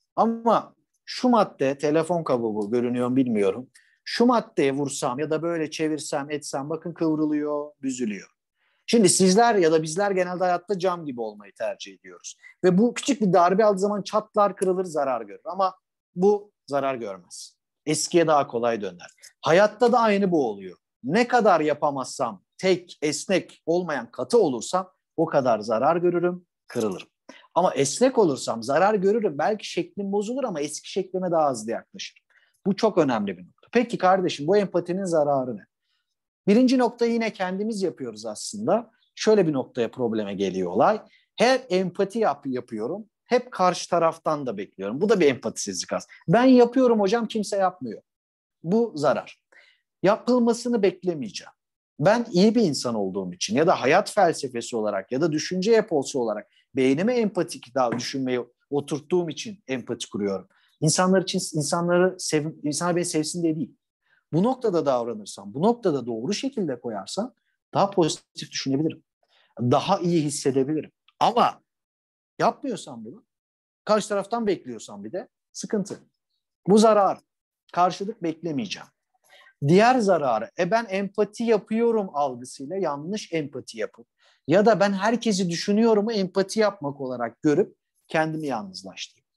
Ama şu madde, telefon kabuğu görünüyor mu bilmiyorum. Şu maddeye vursam ya da böyle çevirsem etsem bakın kıvrılıyor, büzülüyor. Şimdi sizler ya da bizler genelde hayatta cam gibi olmayı tercih ediyoruz. Ve bu küçük bir darbe aldığı zaman çatlar, kırılır, zarar görür. Ama bu zarar görmez. Eskiye daha kolay döner. Hayatta da aynı bu oluyor. Ne kadar yapamazsam, tek, esnek olmayan katı olursam o kadar zarar görürüm, kırılırım. Ama esnek olursam zarar görürüm. Belki şeklim bozulur ama eski şeklime daha hızlı yaklaşırım. Bu çok önemli bir nokta. Peki kardeşim bu empatinin zararı ne? Birinci noktayı yine kendimiz yapıyoruz aslında. Şöyle bir noktaya probleme geliyor olay. Hep empati yap yapıyorum. Hep karşı taraftan da bekliyorum. Bu da bir empatisizlik aslında. Ben yapıyorum hocam kimse yapmıyor. Bu zarar. Yapılmasını beklemeyeceğim. Ben iyi bir insan olduğum için ya da hayat felsefesi olarak ya da düşünce yapısı olarak beynime empatik daha düşünmeyi oturttuğum için empati kuruyorum. İnsanlar için insanları sev, insanlar beni sevsin diye değil. Bu noktada davranırsam, bu noktada doğru şekilde koyarsam daha pozitif düşünebilirim. Daha iyi hissedebilirim. Ama yapmıyorsam bunu, karşı taraftan bekliyorsam bir de sıkıntı. Bu zarar. Karşılık beklemeyeceğim. Diğer zararı, e ben empati yapıyorum algısıyla yanlış empati yapıp ya da ben herkesi düşünüyorumu empati yapmak olarak görüp kendimi yalnızlaştırıyorum.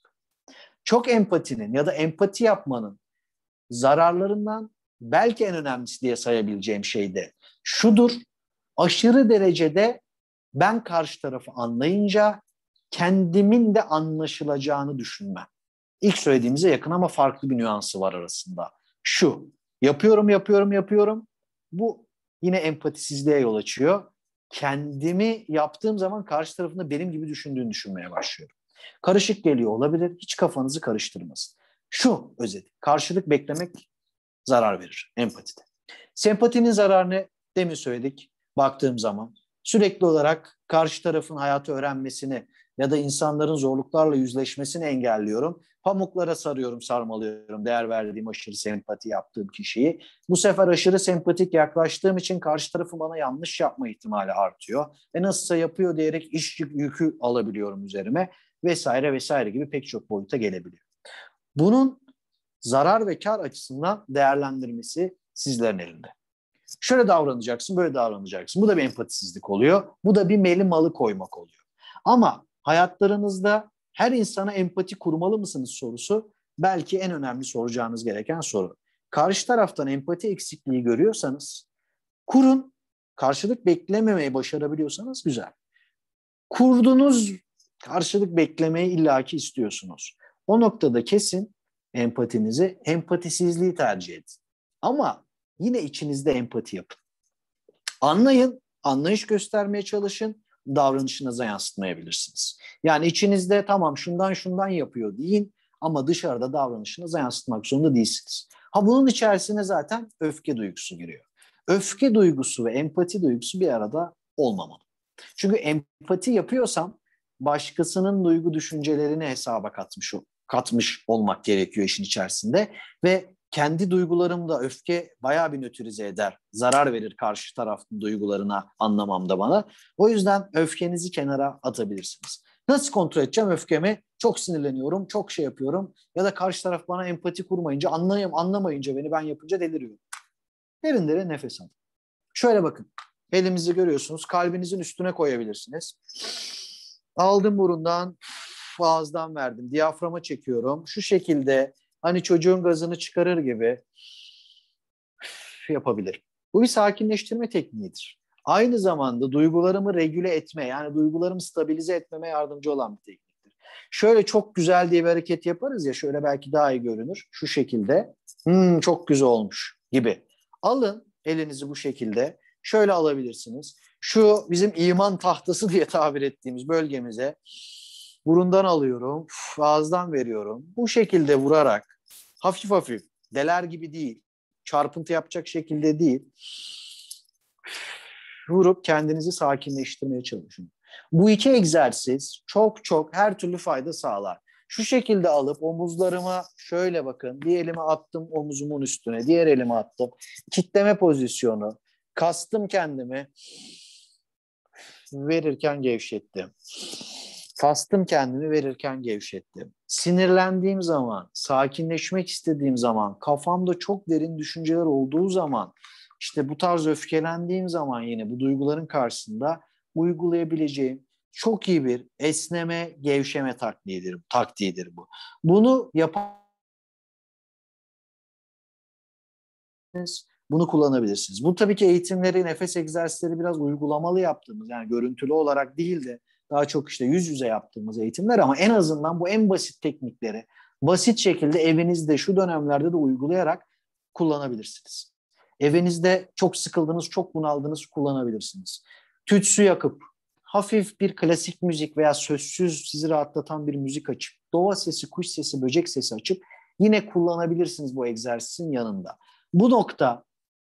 Çok empatinin ya da empati yapmanın zararlarından belki en önemlisi diye sayabileceğim şey de şudur: aşırı derecede ben karşı tarafı anlayınca kendimin de anlaşılacağını düşünmem. İlk söylediğimize yakın ama farklı bir nüansı var arasında. Şu: yapıyorum, yapıyorum, yapıyorum. Bu yine empatisizliğe yol açıyor. Kendimi yaptığım zaman karşı tarafında benim gibi düşündüğünü düşünmeye başlıyorum. Karışık geliyor olabilir. Hiç kafanızı karıştırmasın. Şu özeti: karşılık beklemek zarar verir empatide. Sempatinin zararını demin söyledik baktığım zaman. Sürekli olarak karşı tarafın hayatı öğrenmesini ya da insanların zorluklarla yüzleşmesini engelliyorum. Pamuklara sarıyorum, sarmalıyorum değer verdiğim, aşırı sempati yaptığım kişiyi. Bu sefer aşırı sempatik yaklaştığım için karşı tarafın bana yanlış yapma ihtimali artıyor. E nasılsa yapıyor diyerek iş yükü alabiliyorum üzerime vesaire vesaire gibi pek çok boyuta gelebiliyor. Bunun zarar ve kar açısından değerlendirmesi sizlerin elinde. Şöyle davranacaksın, böyle davranacaksın. Bu da bir empatisizlik oluyor. Bu da bir meli malı koymak oluyor. Ama hayatlarınızda her insana empati kurmalı mısınız sorusu belki en önemli soracağınız gereken soru. Karşı taraftan empati eksikliği görüyorsanız kurun, karşılık beklememeyi başarabiliyorsanız güzel. Kurdunuz, karşılık beklemeyi illaki istiyorsunuz. O noktada kesin empatinizi, empatisizliği tercih edin. Ama yine içinizde empati yapın. Anlayın, anlayış göstermeye çalışın, davranışınıza yansıtmayabilirsiniz. Yani içinizde tamam şundan şundan yapıyor deyin ama dışarıda davranışınıza yansıtmak zorunda değilsiniz. Ha bunun içerisine zaten öfke duygusu giriyor. Öfke duygusu ve empati duygusu bir arada olmamalı. Çünkü empati yapıyorsam başkasının duygu düşüncelerini hesaba katmış, katmış olmak gerekiyor işin içerisinde ve kendi duygularımda öfke bayağı bir nötrize eder, zarar verir karşı tarafın duygularına anlamamda bana. O yüzden öfkenizi kenara atabilirsiniz. Nasıl kontrol edeceğim öfkemi? Çok sinirleniyorum, çok şey yapıyorum ya da karşı taraf bana empati kurmayınca, anlayayım, anlamayınca beni ben yapınca deliriyorum. Derin derin nefes alın. Şöyle bakın, elimizi görüyorsunuz, kalbinizin üstüne koyabilirsiniz. Aldım burundan, ağızdan verdim, diyaframa çekiyorum. Şu şekilde hani çocuğun gazını çıkarır gibi yapabilirim. Bu bir sakinleştirme tekniğidir. Aynı zamanda duygularımı regüle etme, yani duygularımı stabilize etmeme yardımcı olan bir tekniktir. Şöyle çok güzel diye bir hareket yaparız ya, şöyle belki daha iyi görünür. Şu şekilde, hmm, çok güzel olmuş gibi. Alın elinizi bu şekilde, şöyle alabilirsiniz. Şu bizim iman tahtası diye tabir ettiğimiz bölgemize burundan alıyorum, ağızdan veriyorum. Bu şekilde vurarak hafif hafif, deler gibi değil, çarpıntı yapacak şekilde değil, vurup kendinizi sakinleştirmeye çalışın. Bu iki egzersiz çok çok her türlü fayda sağlar. Şu şekilde alıp omuzlarıma şöyle bakın, bir elimi attım omuzumun üstüne, diğer elimi attım. Kitleme pozisyonu, kastım kendimi, verirken gevşettim. Kastım kendimi, verirken gevşettim. Sinirlendiğim zaman, sakinleşmek istediğim zaman, kafamda çok derin düşünceler olduğu zaman, işte bu tarz öfkelendiğim zaman yine bu duyguların karşısında uygulayabileceğim çok iyi bir esneme, gevşeme taktiğidir, taktiğidir bu. Bunu yapan bunu kullanabilirsiniz. Bu tabii ki eğitimleri, nefes egzersizleri biraz uygulamalı yaptığımız, yani görüntülü olarak değil de daha çok işte yüz yüze yaptığımız eğitimler, ama en azından bu en basit teknikleri basit şekilde evinizde şu dönemlerde de uygulayarak kullanabilirsiniz. Evinizde çok sıkıldınız, çok bunaldınız, kullanabilirsiniz. Tütsü yakıp hafif bir klasik müzik veya sözsüz sizi rahatlatan bir müzik açıp, doğa sesi, kuş sesi, böcek sesi açıp yine kullanabilirsiniz bu egzersizin yanında. Bu nokta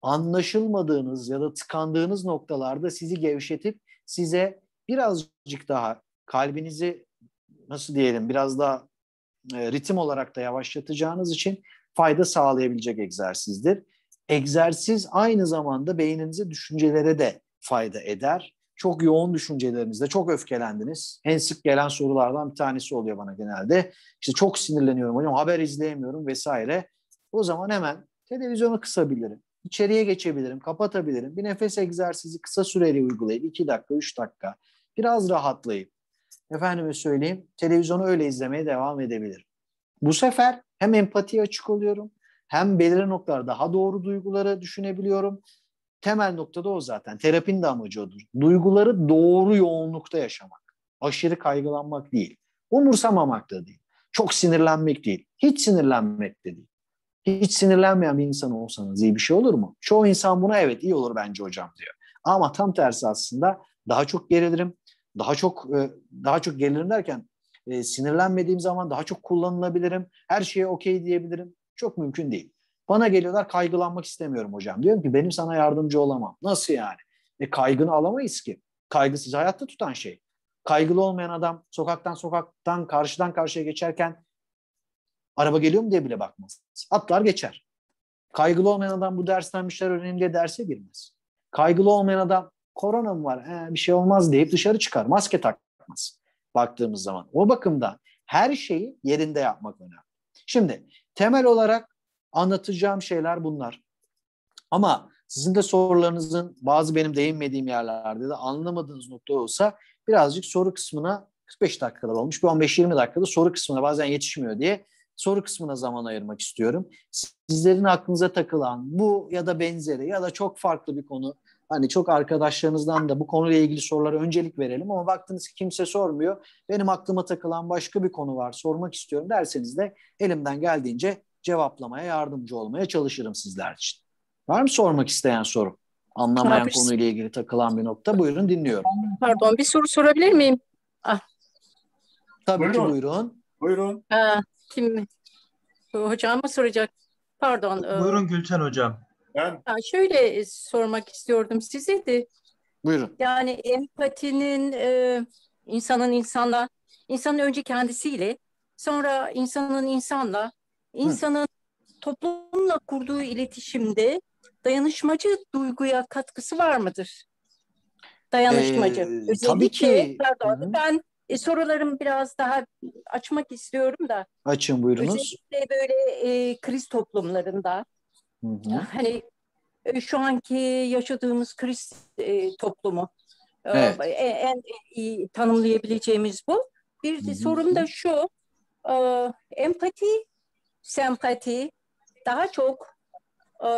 anlaşılmadığınız ya da tıkandığınız noktalarda sizi gevşetip size birazcık daha kalbinizi nasıl diyelim biraz daha e, ritim olarak da yavaşlatacağınız için fayda sağlayabilecek egzersizdir. Egzersiz aynı zamanda beyninize, düşüncelere de fayda eder. Çok yoğun düşüncelerinizde, çok öfkelendiniz. En sık gelen sorulardan bir tanesi oluyor bana genelde. İşte çok sinirleniyorum hocam, haber izleyemiyorum vesaire. O zaman hemen televizyonu kısabilirim. İçeriye geçebilirim, kapatabilirim. Bir nefes egzersizi kısa süreli uygulayıp iki dakika, üç dakika biraz rahatlayıp efendime söyleyeyim televizyonu öyle izlemeye devam edebilirim. Bu sefer hem empatiye açık oluyorum hem belirli noktalarda daha doğru duyguları düşünebiliyorum. Temel noktada o zaten. Terapinin de amacı odur. Duyguları doğru yoğunlukta yaşamak. Aşırı kaygılanmak değil. Umursamamak da değil. Çok sinirlenmek değil. Hiç sinirlenmek de değil. Hiç sinirlenmeyen bir insan olsanız iyi bir şey olur mu? Çoğu insan buna evet iyi olur bence hocam diyor. Ama tam tersi aslında daha çok gerilirim. Daha çok daha çok gerilirim derken e, sinirlenmediğim zaman daha çok kullanılabilirim. Her şeye okey diyebilirim. Çok mümkün değil. Bana geliyorlar kaygılanmak istemiyorum hocam. Diyorum ki benim sana yardımcı olamam. Nasıl yani? E, kaygını alamayız ki. Kaygı sizi hayatta tutan şey. Kaygılı olmayan adam sokaktan sokaktan karşıdan karşıya geçerken araba geliyor mu diye bile bakmaz. Atlar geçer. Kaygılı olmayan adam bu dersten bir şeyler öğreneyim diye derse girmez. Kaygılı olmayan adam korona mı var He, bir şey olmaz deyip dışarı çıkar. Maske takmaz baktığımız zaman. O bakımdan her şeyi yerinde yapmak önemli. Şimdi temel olarak anlatacağım şeyler bunlar. Ama sizin de sorularınızın bazı benim değinmediğim yerlerde de anlamadığınız nokta olsa birazcık soru kısmına kırk beş dakikalar olmuş. Bir on beş yirmi dakikada soru kısmına bazen yetişmiyor diye soru kısmına zaman ayırmak istiyorum. Sizlerin aklınıza takılan bu ya da benzeri ya da çok farklı bir konu. Hani çok arkadaşlarınızdan da bu konuyla ilgili sorulara öncelik verelim ama baktınız ki kimse sormuyor. Benim aklıma takılan başka bir konu var sormak istiyorum derseniz de elimden geldiğince cevaplamaya yardımcı olmaya çalışırım sizler için. Var mı sormak isteyen soru? Anlamayan Abi, konuyla ilgili takılan bir nokta. Buyurun dinliyorum. Pardon, bir soru sorabilir miyim? Ah, Tabii Buyurun. ki buyurun. Buyurun. ha, kim? Hocam mı soracak? Pardon. e, Buyurun Gülten hocam. Ben ha, şöyle sormak istiyordum size de. Buyurun. Yani empatinin e, insanın insanla, insanın önce kendisiyle, sonra insanın insanla, insanın toplumla kurduğu iletişimde dayanışmacı duyguya katkısı var mıdır? Dayanışmacı. Ee, Özellikle, tabii ki. pardon, Hı hı. ben e, sorularımı biraz daha açmak istiyorum da. Açın buyurunuz. Özellikle böyle e, kriz toplumlarında, Hı hı. hani e, şu anki yaşadığımız kriz e, toplumu e, Evet. en, en iyi tanımlayabileceğimiz bu. Bir Hı hı. sorum da şu, e, empati, sempati daha çok e,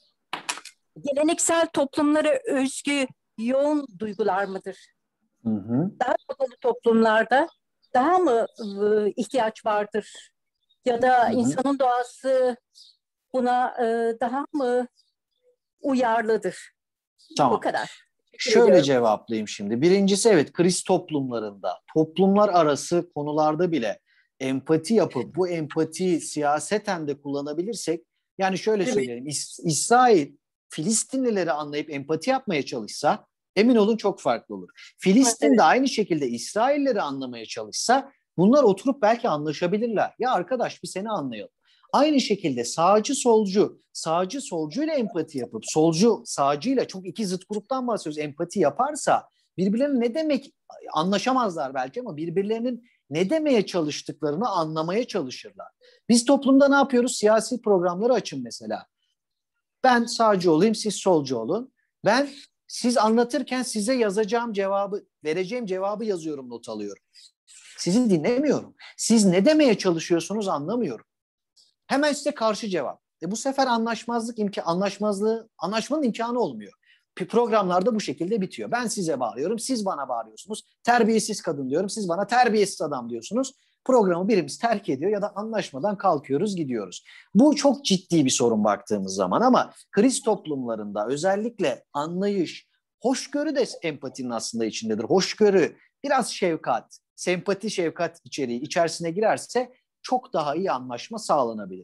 geleneksel toplumlara özgü yoğun duygular mıdır? Hı hı. Daha kapalı toplumlarda daha mı e, ihtiyaç vardır? Ya da Hı hı. insanın doğası buna e, daha mı uyarlıdır? Bu Tamam. kadar. Şöyle ediyorum. cevaplayayım şimdi. Birincisi evet kriz toplumlarında, toplumlar arası konularda bile empati yapıp bu empatiyi siyaseten de kullanabilirsek yani şöyle Evet. söyleyelim. İs- İsrail Filistinlileri anlayıp empati yapmaya çalışsa emin olun çok farklı olur. Filistin Evet. de aynı şekilde İsrailleri anlamaya çalışsa bunlar oturup belki anlaşabilirler. Ya arkadaş bir seni anlayalım. Aynı şekilde sağcı solcu, sağcı solcuyla empati yapıp solcu sağcıyla çok iki zıt gruptan bahsediyoruz. Empati yaparsa birbirlerine ne demek anlaşamazlar belki ama birbirlerinin ne demeye çalıştıklarını anlamaya çalışırlar. Biz toplumda ne yapıyoruz? Siyasi programları açın mesela. Ben sağcı olayım, siz solcu olun. Ben siz anlatırken size yazacağım cevabı, vereceğim cevabı yazıyorum, not alıyorum. Sizi dinlemiyorum. Siz ne demeye çalışıyorsunuz anlamıyorum. Hemen size karşı cevap. E bu sefer anlaşmazlık imkan anlaşmazlığı anlaşmanın imkanı olmuyor. Programlarda bu şekilde bitiyor. Ben size bağırıyorum, siz bana bağırıyorsunuz. Terbiyesiz kadın diyorum, siz bana terbiyesiz adam diyorsunuz. Programı birimiz terk ediyor ya da anlaşmadan kalkıyoruz, gidiyoruz. Bu çok ciddi bir sorun baktığımız zaman ama kriz toplumlarında özellikle anlayış, hoşgörü de empatinin aslında içindedir. Hoşgörü, biraz şefkat, sempati, şefkat içeriği içerisine girerse çok daha iyi anlaşma sağlanabilir.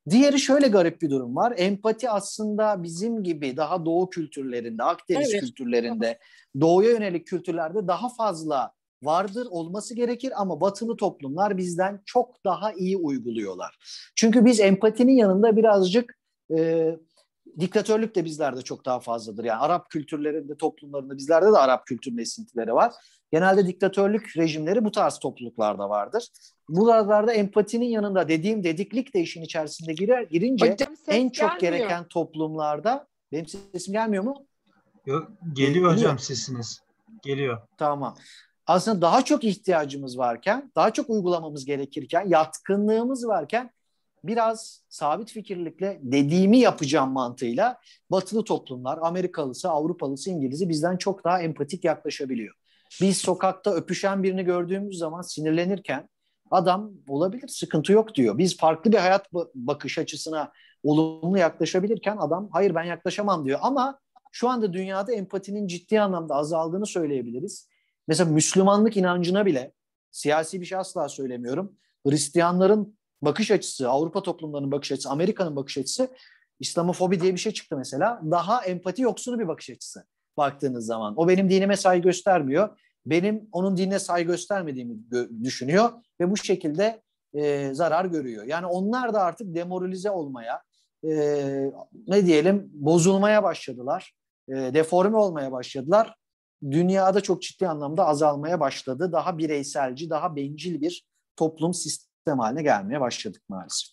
Diğeri şöyle garip bir durum var. Empati aslında bizim gibi daha doğu kültürlerinde, Akdeniz Evet. kültürlerinde, doğuya yönelik kültürlerde daha fazla vardır, olması gerekir ama batılı toplumlar bizden çok daha iyi uyguluyorlar. Çünkü biz empatinin yanında birazcık e, diktatörlük de bizlerde çok daha fazladır. Yani Arap kültürlerinde, toplumlarında bizlerde de Arap kültürünün esintileri var. Genelde diktatörlük rejimleri bu tarz topluluklarda vardır. Buralarda empatinin yanında dediğim dediklik de işin içerisinde girer, girince Hocam ses en çok gelmiyor. gereken toplumlarda, benim sesim gelmiyor mu? Yok, geliyor Geliyor. hocam sesiniz. Geliyor. Tamam. Aslında daha çok ihtiyacımız varken, daha çok uygulamamız gerekirken, yatkınlığımız varken biraz sabit fikirlikle dediğimi yapacağım mantığıyla batılı toplumlar, Amerikalısı, Avrupalısı, İngiliz'i bizden çok daha empatik yaklaşabiliyor. Biz sokakta öpüşen birini gördüğümüz zaman sinirlenirken adam olabilir, sıkıntı yok diyor. Biz farklı bir hayat bakış açısına olumlu yaklaşabilirken adam hayır ben yaklaşamam diyor. Ama şu anda dünyada empatinin ciddi anlamda azaldığını söyleyebiliriz. Mesela Müslümanlık inancına bile, siyasi bir şey asla söylemiyorum, Hristiyanların bakış açısı, Avrupa toplumlarının bakış açısı, Amerika'nın bakış açısı, İslamofobi diye bir şey çıktı mesela. Daha empati yoksunu bir bakış açısı baktığınız zaman. O benim dinime saygı göstermiyor. Benim onun dinine saygı göstermediğimi gö- düşünüyor ve bu şekilde e, zarar görüyor. Yani onlar da artık demoralize olmaya, e, ne diyelim bozulmaya başladılar. E, deforme olmaya başladılar. Dünyada çok ciddi anlamda azalmaya başladı. Daha bireyselci, daha bencil bir toplum sistem haline gelmeye başladık maalesef.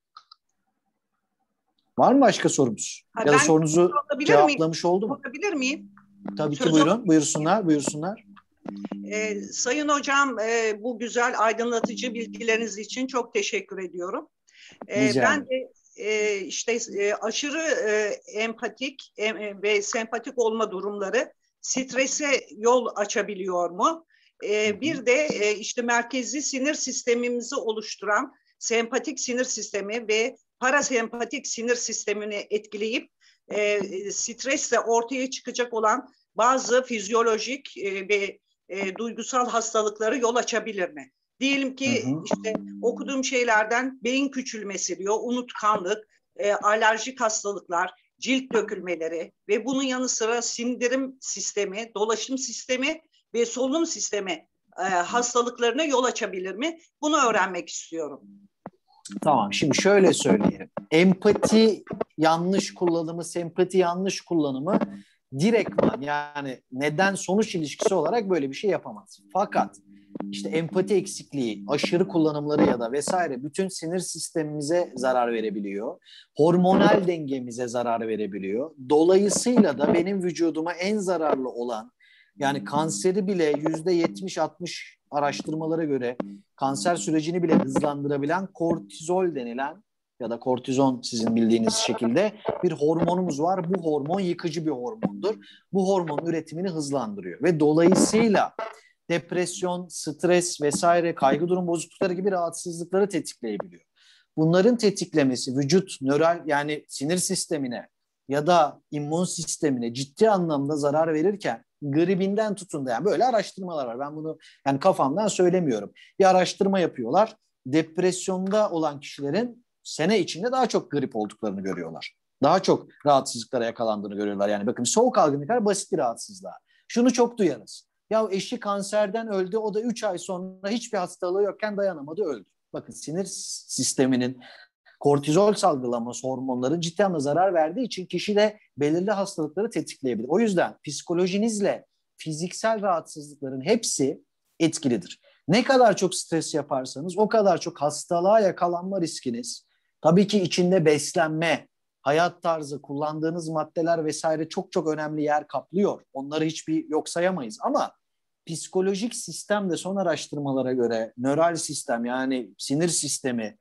Var mı başka sorumuz? Ha, ya da ben sorunuzu sorabilir cevaplamış miyim? oldu mu? Sorabilir miyim? Tabii ki Söz buyurun. Buyursunlar, buyursunlar. Ee, Sayın Hocam e, bu güzel aydınlatıcı bilgileriniz için çok teşekkür ediyorum. Ee, Rica ben ederim. de e, işte e, aşırı e, empatik e, ve sempatik olma durumları strese yol açabiliyor mu? E, bir de e, işte merkezi sinir sistemimizi oluşturan sempatik sinir sistemi ve parasempatik sinir sistemini etkileyip e, stresle ortaya çıkacak olan bazı fizyolojik e, ve e, duygusal hastalıkları yol açabilir mi? Diyelim ki Hı hı. işte okuduğum şeylerden beyin küçülmesi diyor, unutkanlık, e, alerjik hastalıklar, cilt dökülmeleri ve bunun yanı sıra sindirim sistemi, dolaşım sistemi ve solunum sistemi e, hastalıklarına yol açabilir mi? Bunu öğrenmek istiyorum. Tamam, şimdi şöyle söyleyelim. Empati yanlış kullanımı, sempati yanlış kullanımı direktman yani neden sonuç ilişkisi olarak böyle bir şey yapamaz. Fakat işte empati eksikliği, aşırı kullanımları ya da vesaire bütün sinir sistemimize zarar verebiliyor. Hormonal dengemize zarar verebiliyor. Dolayısıyla da benim vücuduma en zararlı olan yani kanseri bile yüzde yetmiş altmış araştırmalara göre kanser sürecini bile hızlandırabilen kortizol denilen ya da kortizon sizin bildiğiniz şekilde bir hormonumuz var. Bu hormon yıkıcı bir hormondur. Bu hormon üretimini hızlandırıyor ve dolayısıyla depresyon, stres vesaire kaygı durum bozuklukları gibi rahatsızlıkları tetikleyebiliyor. Bunların tetiklemesi vücut nöral yani sinir sistemine ya da immün sistemine ciddi anlamda zarar verirken gribinden tutun da yani böyle araştırmalar var. Ben bunu yani kafamdan söylemiyorum. Bir araştırma yapıyorlar. Depresyonda olan kişilerin sene içinde daha çok grip olduklarını görüyorlar. Daha çok rahatsızlıklara yakalandığını görüyorlar. Yani bakın soğuk algınlığı kadar basit bir rahatsızlığa. Şunu çok duyarız. Ya eşi kanserden öldü. O da üç ay sonra hiçbir hastalığı yokken dayanamadı öldü. Bakın sinir sisteminin kortizol salgılaması hormonların ciddi anlamda zarar verdiği için kişide belirli hastalıkları tetikleyebilir. O yüzden psikolojinizle fiziksel rahatsızlıkların hepsi etkilidir. Ne kadar çok stres yaparsanız o kadar çok hastalığa yakalanma riskiniz. Tabii ki içinde beslenme, hayat tarzı, kullandığınız maddeler vesaire çok çok önemli yer kaplıyor. Onları hiçbir yok sayamayız ama psikolojik sistem de son araştırmalara göre nöral sistem yani sinir sistemi,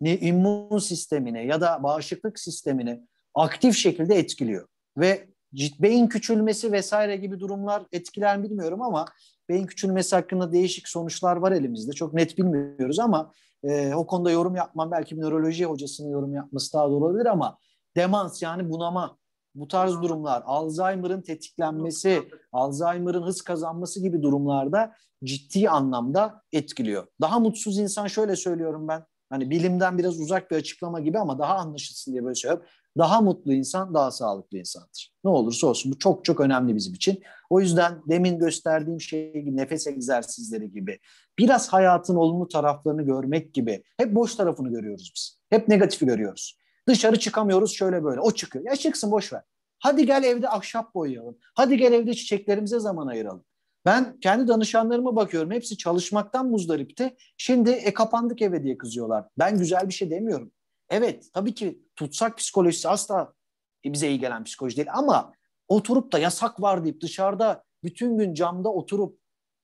immün sistemine ya da bağışıklık sistemini aktif şekilde etkiliyor. Ve beyin küçülmesi vesaire gibi durumlar etkiler mi bilmiyorum ama beyin küçülmesi hakkında değişik sonuçlar var elimizde. Çok net bilmiyoruz ama e, o konuda yorum yapmam belki bir nöroloji hocasının yorum yapması daha doğru olabilir ama demans yani bunama, bu tarz durumlar, Alzheimer'ın tetiklenmesi, Alzheimer'ın hız kazanması gibi durumlarda ciddi anlamda etkiliyor. Daha mutsuz insan şöyle söylüyorum ben, Hani bilimden biraz uzak bir açıklama gibi ama daha anlaşılsın diye böyle söylüyorum. Daha mutlu insan daha sağlıklı insandır. Ne olursa olsun bu çok çok önemli bizim için. O yüzden demin gösterdiğim şey gibi, nefes egzersizleri gibi, biraz hayatın olumlu taraflarını görmek gibi, hep boş tarafını görüyoruz biz. Hep negatifi görüyoruz. Dışarı çıkamıyoruz şöyle böyle. O çıkıyor. Ya çıksın boş ver. Hadi gel evde ahşap boyayalım. Hadi gel evde çiçeklerimize zaman ayıralım. Ben kendi danışanlarıma bakıyorum. Hepsi çalışmaktan muzdaripti. Şimdi e kapandık eve diye kızıyorlar. Ben güzel bir şey demiyorum. Evet, tabii ki tutsak psikolojisi asla bize iyi gelen psikoloji değil. Ama oturup da yasak var deyip dışarıda bütün gün camda oturup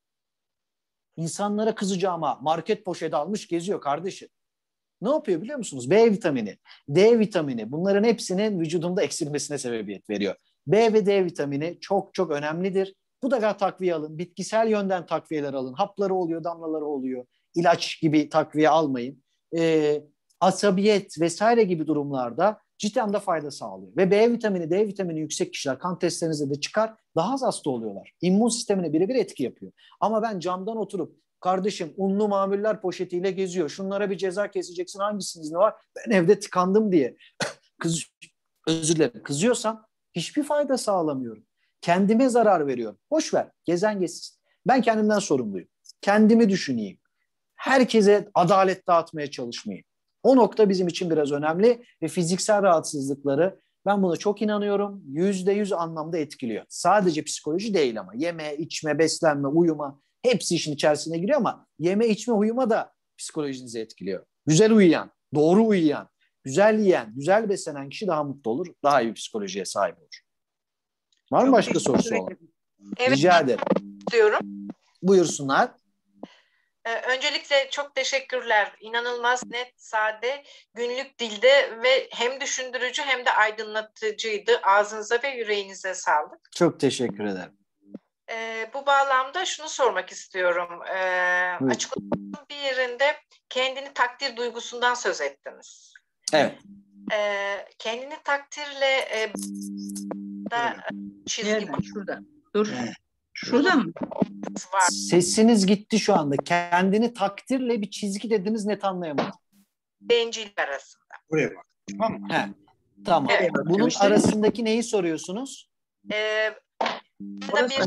insanlara kızacağıma market poşeti almış geziyor kardeşim. Ne yapıyor biliyor musunuz? B vitamini, D vitamini, bunların hepsinin vücudumda eksilmesine sebebiyet veriyor. B ve D vitamini çok çok önemlidir. Mutlaka takviye alın. Bitkisel yönden takviyeler alın. Hapları oluyor, damlaları oluyor. İlaç gibi takviye almayın. Ee, asabiyet vesaire gibi durumlarda ciddi anlamda fayda sağlıyor. Ve B vitamini, D vitamini yüksek kişiler kan testlerinizde de çıkar, daha az hasta oluyorlar. İmmün sistemine birebir etki yapıyor. Ama ben camdan oturup kardeşim unlu mamuller poşetiyle geziyor. Şunlara bir ceza keseceksin, hangisiniz ne var? Ben evde tıkandım diye kız, özür dilerim, kızıyorsam hiçbir fayda sağlamıyorum. Kendime zarar veriyorum. Boş ver, gezen geçsin. Ben kendimden sorumluyum. Kendimi düşüneyim. Herkese adalet dağıtmaya çalışmayayım. O nokta bizim için biraz önemli ve fiziksel rahatsızlıkları, ben buna çok inanıyorum, yüzde yüz anlamda etkiliyor. Sadece psikoloji değil ama yeme, içme, beslenme, uyuma hepsi işin içerisine giriyor ama yeme, içme, uyuma da psikolojinizi etkiliyor. Güzel uyuyan, doğru uyuyan, güzel yiyen, güzel beslenen kişi daha mutlu olur, daha iyi bir psikolojiye sahip olur. Var mı başka sorusu olan? Evet, Rica ederim. diyorum. Buyursunlar. Ee, öncelikle çok teşekkürler. İnanılmaz net, sade, günlük dilde ve hem düşündürücü hem de aydınlatıcıydı. Ağzınıza ve yüreğinize sağlık. Çok teşekkür ederim. Ee, bu bağlamda şunu sormak istiyorum. Ee, açıklamanın bir yerinde kendini takdir duygusundan söz ettiniz. Evet. Ee, kendini takdirle e, da çizgi Nerede? Şurada. Dur. Evet. Şurada mı? var. Sesiniz gitti şu anda. Kendini takdirle bir çizgi dediniz, net anlayamadım. Bencillik arasında. Buraya bak. Tamam mı? He, tamam. Evet. Bunun arasındaki neyi soruyorsunuz? Ee, burada bir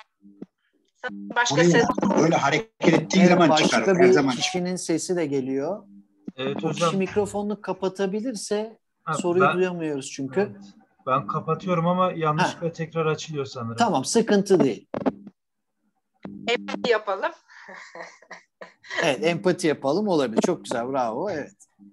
başka Buraya ses bak. Böyle hareket ettiği Evet, zaman başka çıkar. Her bir zaman çıkar. kişinin sesi de geliyor. Evet O kişi hocam. mikrofonunu kapatabilirse Ha, soruyu ben- duyamıyoruz çünkü. Evet. Ben kapatıyorum ama yanlışlıkla tekrar açılıyor sanırım. Tamam, sıkıntı değil. empati yapalım. Evet, empati yapalım, olabilir. Çok güzel, bravo. Evet.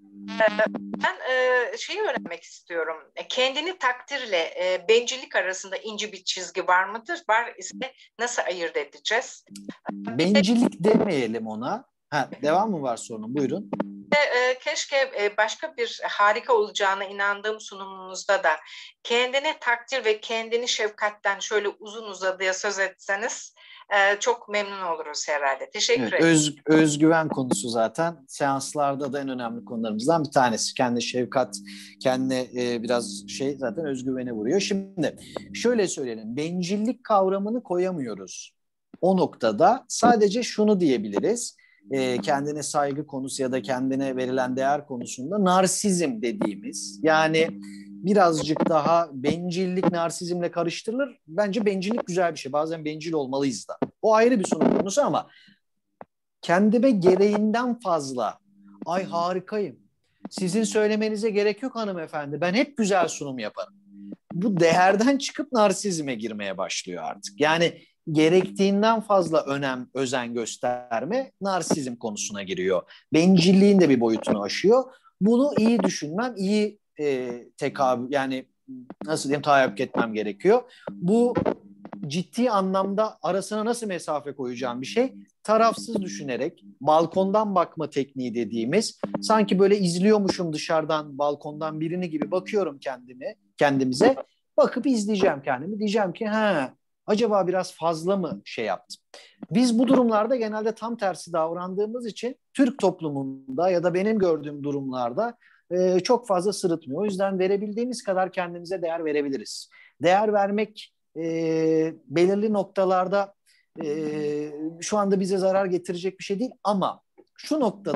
Ben e, şeyi öğrenmek istiyorum. E, kendini takdirle e, bencillik arasında ince bir çizgi var mıdır? Var ise nasıl ayırt edeceğiz? Bencillik demeyelim ona. Ha, devam mı var sorunun? Buyurun. E, keşke e, başka bir harika olacağına inandığım sunumunuzda da kendini takdir ve kendini şefkatten şöyle uzun uzadıya söz etseniz e, çok memnun oluruz herhalde. Teşekkür Evet, ederim. öz, özgüven konusu zaten seanslarda da en önemli konularımızdan bir tanesi. Kendi şefkat, kendine e, biraz şey zaten özgüvene vuruyor. Şimdi şöyle söyleyelim, bencillik kavramını koyamıyoruz. O noktada sadece şunu diyebiliriz. E, kendine saygı konusu ya da kendine verilen değer konusunda narsizm dediğimiz, yani birazcık daha bencillik narsizmle karıştırılır. Bence bencillik güzel bir şey. Bazen bencil olmalıyız da. O ayrı bir sorun konusu ama kendime gereğinden fazla ay harikayım, sizin söylemenize gerek yok hanımefendi, ben hep güzel sunum yaparım, bu değerden çıkıp narsizme girmeye başlıyor artık. Yani gerektiğinden fazla önem, özen gösterme narsizm konusuna giriyor. Bencilliğin de bir boyutunu aşıyor. Bunu iyi düşünmem, iyi e, tekabül, yani nasıl diyeyim, tahayyük etmem gerekiyor. Bu ciddi anlamda arasına nasıl mesafe koyacağım bir şey. Tarafsız düşünerek, balkondan bakma tekniği dediğimiz, sanki böyle izliyormuşum dışarıdan, balkondan birini gibi bakıyorum kendimi, kendimize. Bakıp izleyeceğim kendimi. Diyeceğim ki ha, acaba biraz fazla mı şey yaptım? Biz bu durumlarda genelde tam tersi davrandığımız için Türk toplumunda ya da benim gördüğüm durumlarda e, çok fazla sırıtmıyor. O yüzden verebildiğimiz kadar kendimize değer verebiliriz. Değer vermek e, belirli noktalarda e, şu anda bize zarar getirecek bir şey değil ama şu noktada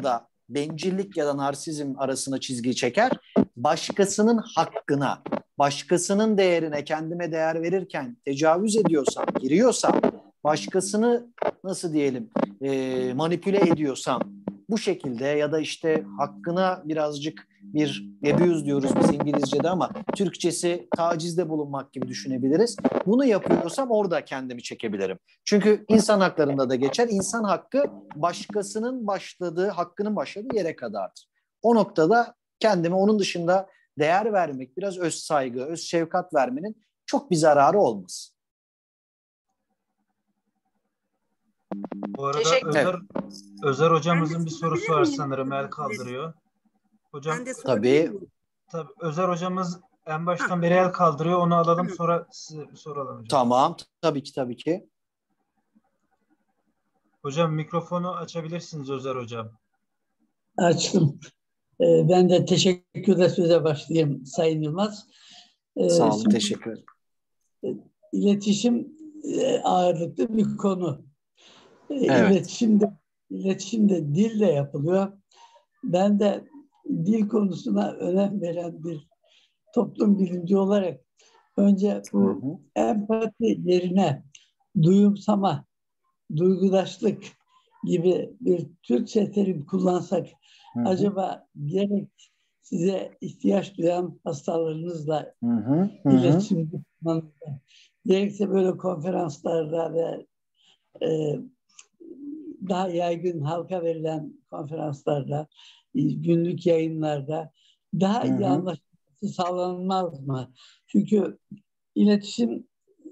bencillik ya da narsizm arasına çizgi çeker. Başkasının hakkına, başkasının değerine kendime değer verirken tecavüz ediyorsam, giriyorsam, başkasını nasıl diyelim e, manipüle ediyorsam bu şekilde ya da işte hakkına birazcık bir abuse diyoruz biz İngilizce'de ama Türkçesi tacizde bulunmak gibi düşünebiliriz. Bunu yapıyorsam orada kendimi çekebilirim. Çünkü insan haklarında da geçer. İnsan hakkı başkasının başladığı, hakkının başladığı yere kadardır. O noktada kendime onun dışında değer vermek, biraz öz saygı, öz şefkat vermenin çok bir zararı olmaz. Bu arada Teşekkür Özer, Özer hocamızın Ben de bir sorusu sorabilir var miyim? sanırım. El kaldırıyor. Hocam Ben de sorabilir Tabii. miyim? tabii Özer hocamız en baştan beri el kaldırıyor. Onu alalım, Hı. sonra size bir soru alalım hocam. Tamam, tabii ki tabii ki. Hocam mikrofonu açabilirsiniz Özer hocam. Açtım. Ee, ben de teşekkürle söze başlayayım Sayın Yılmaz. Ee, Sağ olun, şimdi teşekkür ederim. iletişim e, ağırlıklı bir konu. Ee, Evet. İletişimde, iletişimde dille yapılıyor. Ben de dil konusuna önem veren bir toplum bilimci olarak önce bu Hı hı. empati yerine duyumsama, duygudaşlık gibi bir Türkçe terim kullansak Hı hı. acaba gerek size ihtiyaç duyan hastalarınızla Hı hı. Hı hı. iletişim kurmanızda, gerekse böyle konferanslarda ve e, daha yaygın halka verilen konferanslarda, günlük yayınlarda daha Hı iyi hı. anlaşılması sağlanmaz mı? Çünkü iletişim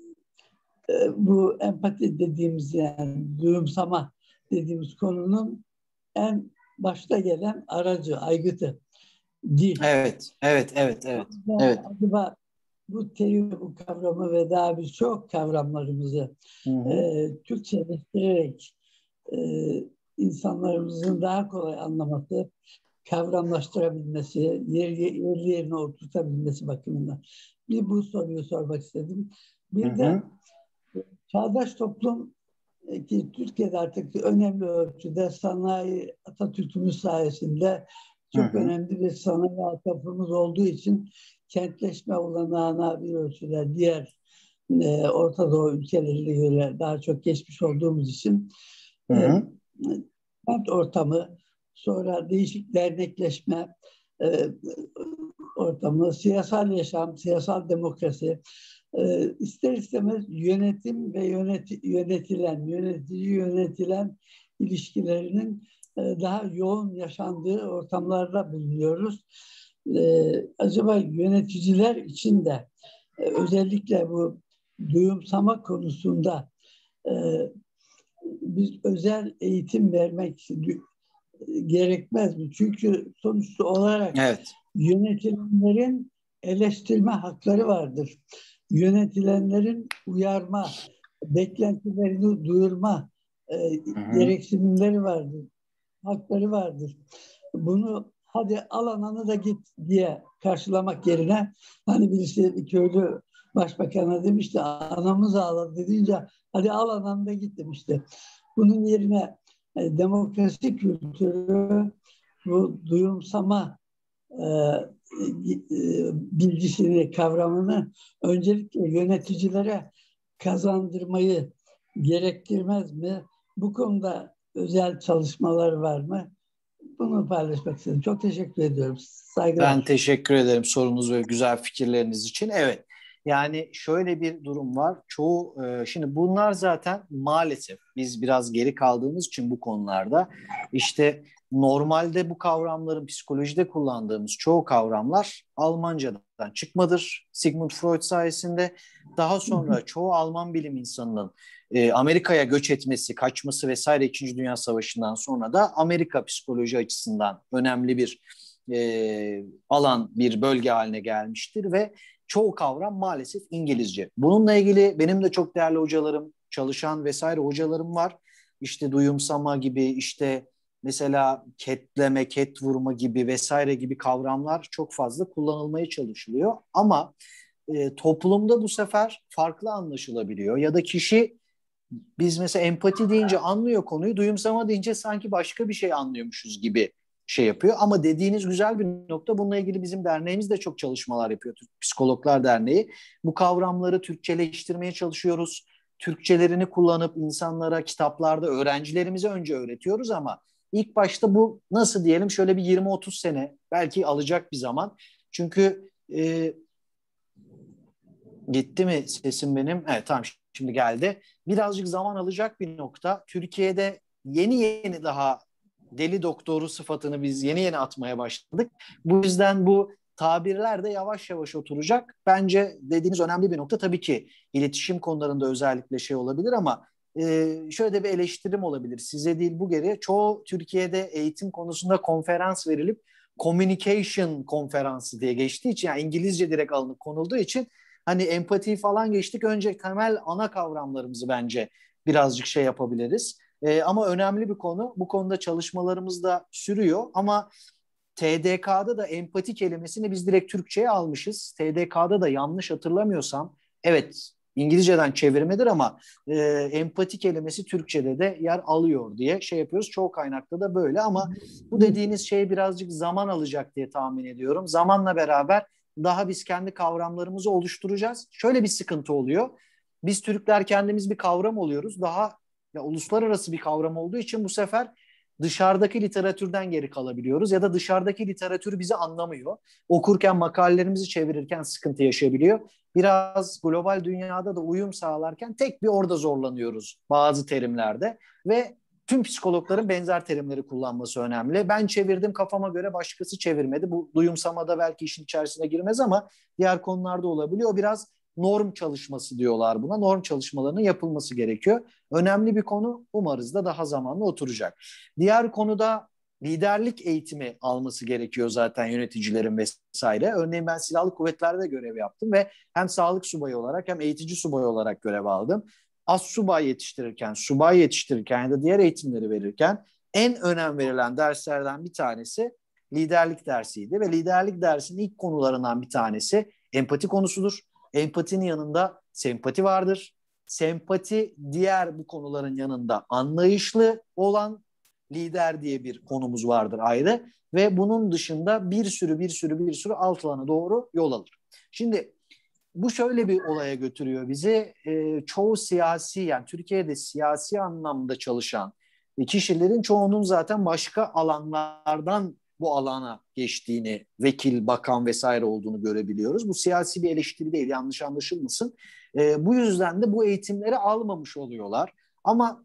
e, bu empati dediğimiz yani duyumsama dediğimiz konunun en başta gelen aracı, aygıtı, dil. Evet, evet, evet, evet, Yani evet. acaba bu terimi, bu kavramı ve daha birçok kavramlarımızı Hı hı. e, Türkçeleştirerek e, insanlarımızın daha kolay anlaması, kavramlaştırabilmesi, yer, yerli yerine oturtabilmesi bakımından. Bir bu soruyu sormak istedim. Bir Hı de hı. çağdaş toplum e, ki Türkiye'de artık önemli ölçüde sanayi Atatürk'ümüz sayesinde Hı çok hı. önemli bir sanayi altyapımız olduğu için kentleşme olanağına bir ölçüde diğer e, Orta Doğu ülkeleriyle göre daha çok geçmiş olduğumuz için Hı e, hı. kent ortamı, sonra değişik dernekleşme e, ortamı, siyasal yaşam, siyasal demokrasi, e, ister istemez yönetim ve yönet, yönetilen, yönetici yönetilen ilişkilerinin e, daha yoğun yaşandığı ortamlarda bulunuyoruz. E, acaba yöneticiler için de e, özellikle bu duyumsama konusunda e, biz özel eğitim vermek gerekmez mi? Çünkü sonuçta olarak Evet. yönetilenlerin eleştirme hakları vardır. Yönetilenlerin uyarma, beklentilerini duyurma e, Hı hı. gereksinimleri vardır, hakları vardır. Bunu hadi al ananı da git diye karşılamak yerine hani birisi bir köylü başbakana demişti anamız ağladı deyince hadi al ananı da git demişti. Bunun yerine e, demokrasi kültürü bu duyumsama e, e, bilgisini, kavramını öncelikle yöneticilere kazandırmayı gerektirmez mi? Bu konuda özel çalışmalar var mı? Bunu paylaşmak istedim. Çok teşekkür ediyorum. Saygılar. Ben teşekkür ederim sorunuz ve güzel fikirleriniz için. Evet, yani şöyle bir durum var. Çoğu, e, şimdi bunlar zaten maalesef biz biraz geri kaldığımız için bu konularda işte normalde bu kavramların psikolojide kullandığımız çoğu kavramlar Almancadan çıkmadır. Sigmund Freud sayesinde daha sonra çoğu Alman bilim insanının e, Amerika'ya göç etmesi, kaçması vesaire İkinci Dünya Savaşı'ndan sonra da Amerika psikoloji açısından önemli bir E, alan, bir bölge haline gelmiştir ve çoğu kavram maalesef İngilizce. Bununla ilgili benim de çok değerli hocalarım, çalışan vesaire hocalarım var. İşte duyumsama gibi, işte mesela ketleme, ket vurma gibi vesaire gibi kavramlar çok fazla kullanılmaya çalışılıyor. Ama e, toplumda bu sefer farklı anlaşılabiliyor ya da kişi, biz mesela empati deyince anlıyor konuyu, duyumsama deyince sanki başka bir şey anlıyormuşuz gibi şey yapıyor. Ama dediğiniz güzel bir nokta. Bununla ilgili bizim derneğimiz de çok çalışmalar yapıyor. Türk Psikologlar Derneği. Bu kavramları Türkçeleştirmeye çalışıyoruz. Türkçelerini kullanıp insanlara, kitaplarda öğrencilerimize önce öğretiyoruz ama ilk başta bu nasıl diyelim şöyle bir yirmi otuz sene belki alacak bir zaman. Çünkü e, gitti mi sesim benim? Evet, tamam, şimdi geldi. Birazcık zaman alacak bir nokta. Türkiye'de yeni yeni daha deli doktoru sıfatını biz yeni yeni atmaya başladık. Bu yüzden bu tabirler de yavaş yavaş oturacak. Bence dediğiniz önemli bir nokta. Tabii ki iletişim konularında özellikle şey olabilir ama e, şöyle de bir eleştirim olabilir. Size değil bu geriye. Çoğu Türkiye'de eğitim konusunda konferans verilip communication konferansı diye geçtiği için, yani İngilizce direkt alınıp konulduğu için hani empatiyi falan geçtik. Önce temel ana kavramlarımızı bence birazcık şey yapabiliriz. E, ama önemli bir konu. Bu konuda çalışmalarımız da sürüyor ama T D K'da da empati kelimesini biz direkt Türkçe'ye almışız. T D K'da da yanlış hatırlamıyorsam, evet İngilizceden çevirmedir ama e, empati kelimesi Türkçe'de de yer alıyor diye şey yapıyoruz. Çoğu kaynakta da böyle ama bu dediğiniz şey birazcık zaman alacak diye tahmin ediyorum. Zamanla beraber daha biz kendi kavramlarımızı oluşturacağız. Şöyle bir sıkıntı oluyor. Biz Türkler kendimiz bir kavram oluyoruz. Daha ya, uluslararası bir kavram olduğu için bu sefer dışarıdaki literatürden geri kalabiliyoruz ya da dışarıdaki literatür bizi anlamıyor. Okurken, makalelerimizi çevirirken sıkıntı yaşayabiliyor. Biraz global dünyada da uyum sağlarken tek bir orada zorlanıyoruz bazı terimlerde ve tüm psikologların benzer terimleri kullanması önemli. Ben çevirdim kafama göre, başkası çevirmedi. Bu duyumsamada belki işin içerisine girmez ama diğer konularda olabiliyor. Biraz norm çalışması diyorlar buna. Norm çalışmalarının yapılması gerekiyor. Önemli bir konu. Umarız da daha zamanla oturacak. Diğer konuda liderlik eğitimi alması gerekiyor zaten yöneticilerin vesaire. Örneğin ben silahlı kuvvetlerde görev yaptım ve hem sağlık subayı olarak hem eğitici subay olarak görev aldım. Az subay yetiştirirken, subay yetiştirirken ya da diğer eğitimleri verirken en önem verilen derslerden bir tanesi liderlik dersiydi ve liderlik dersinin ilk konularından bir tanesi empati konusudur. Empatinin yanında sempati vardır. Sempati diğer bu konuların yanında anlayışlı olan lider diye bir konumuz vardır ayrı ve bunun dışında bir sürü bir sürü bir sürü alt alana doğru yol alır. Şimdi bu şöyle bir olaya götürüyor bizi. E, çoğu siyasi, yani Türkiye'de siyasi anlamda çalışan kişilerin çoğunun zaten başka alanlardan bu alana geçtiğini, vekil, bakan vesaire olduğunu görebiliyoruz. Bu siyasi bir eleştiri değil, yanlış anlaşılmasın. E, bu yüzden de bu eğitimleri almamış oluyorlar. Ama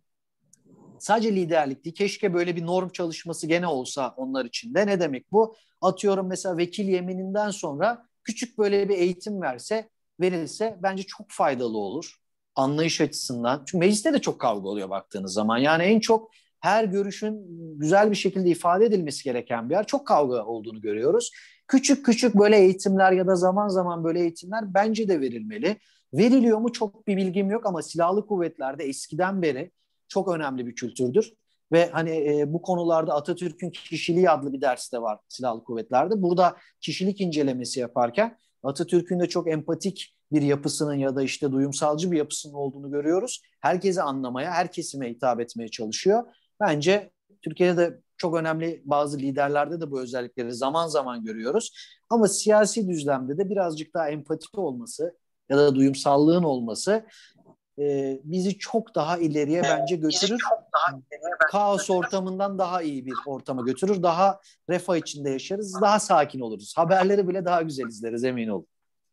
sadece liderlik değil, keşke böyle bir norm çalışması gene olsa onlar için de. Ne demek bu? Atıyorum mesela vekil yemininden sonra küçük böyle bir eğitim verse, verilse bence çok faydalı olur anlayış açısından. Çünkü mecliste de çok kavga oluyor baktığınız zaman. Yani en çok her görüşün güzel bir şekilde ifade edilmesi gereken bir yer. Çok kavga olduğunu görüyoruz. Küçük küçük böyle eğitimler ya da zaman zaman böyle eğitimler bence de verilmeli. Veriliyor mu çok bir bilgim yok ama silahlı kuvvetlerde eskiden beri çok önemli bir kültürdür. Ve hani e, bu konularda Atatürk'ün Kişiliği adlı bir ders de var silahlı kuvvetlerde. Burada kişilik incelemesi yaparken Atatürk'ün de çok empatik bir yapısının ya da işte duyumsalcı bir yapısının olduğunu görüyoruz. Herkesi anlamaya, her kesime hitap etmeye çalışıyor. Bence Türkiye'de de çok önemli bazı liderlerde de bu özellikleri zaman zaman görüyoruz. Ama siyasi düzlemde de birazcık daha empati olması ya da duyumsallığın olması e, bizi çok daha ileriye bence götürür. Kaos ortamından daha iyi bir ortama götürür. Daha refah içinde yaşarız, daha sakin oluruz. Haberleri bile daha güzel izleriz, emin olun.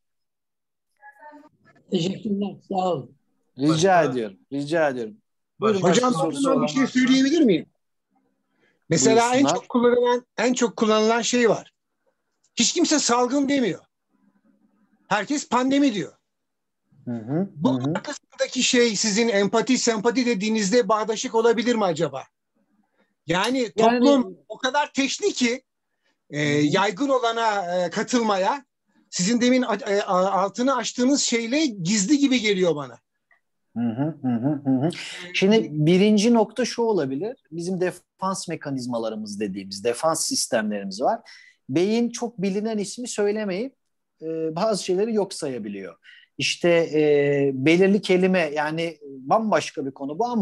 Teşekkürler, sağ olun. Rica Başka, ediyorum, rica ediyorum. Buyurun, Hocam ben bir şey söyleyebilir miyim? Mesela en çok kullanılan en çok kullanılan şey var. Hiç kimse salgın demiyor. Herkes pandemi diyor. Hı hı, Bu hı. arkasındaki şey sizin empati, sempati dediğinizde bağdaşık olabilir mi acaba? Yani toplum Yani, o kadar teşni ki e, yaygın olana e, katılmaya, sizin demin e, altını açtığınız şeyle gizli gibi geliyor bana. Hı hı, hı hı, hı. Şimdi birinci nokta şu olabilir. Bizim defans mekanizmalarımız dediğimiz defans sistemlerimiz var. Beyin çok bilinen ismi söylemeyip e, bazı şeyleri yok sayabiliyor. İşte e, belirli kelime, yani bambaşka bir konu bu ama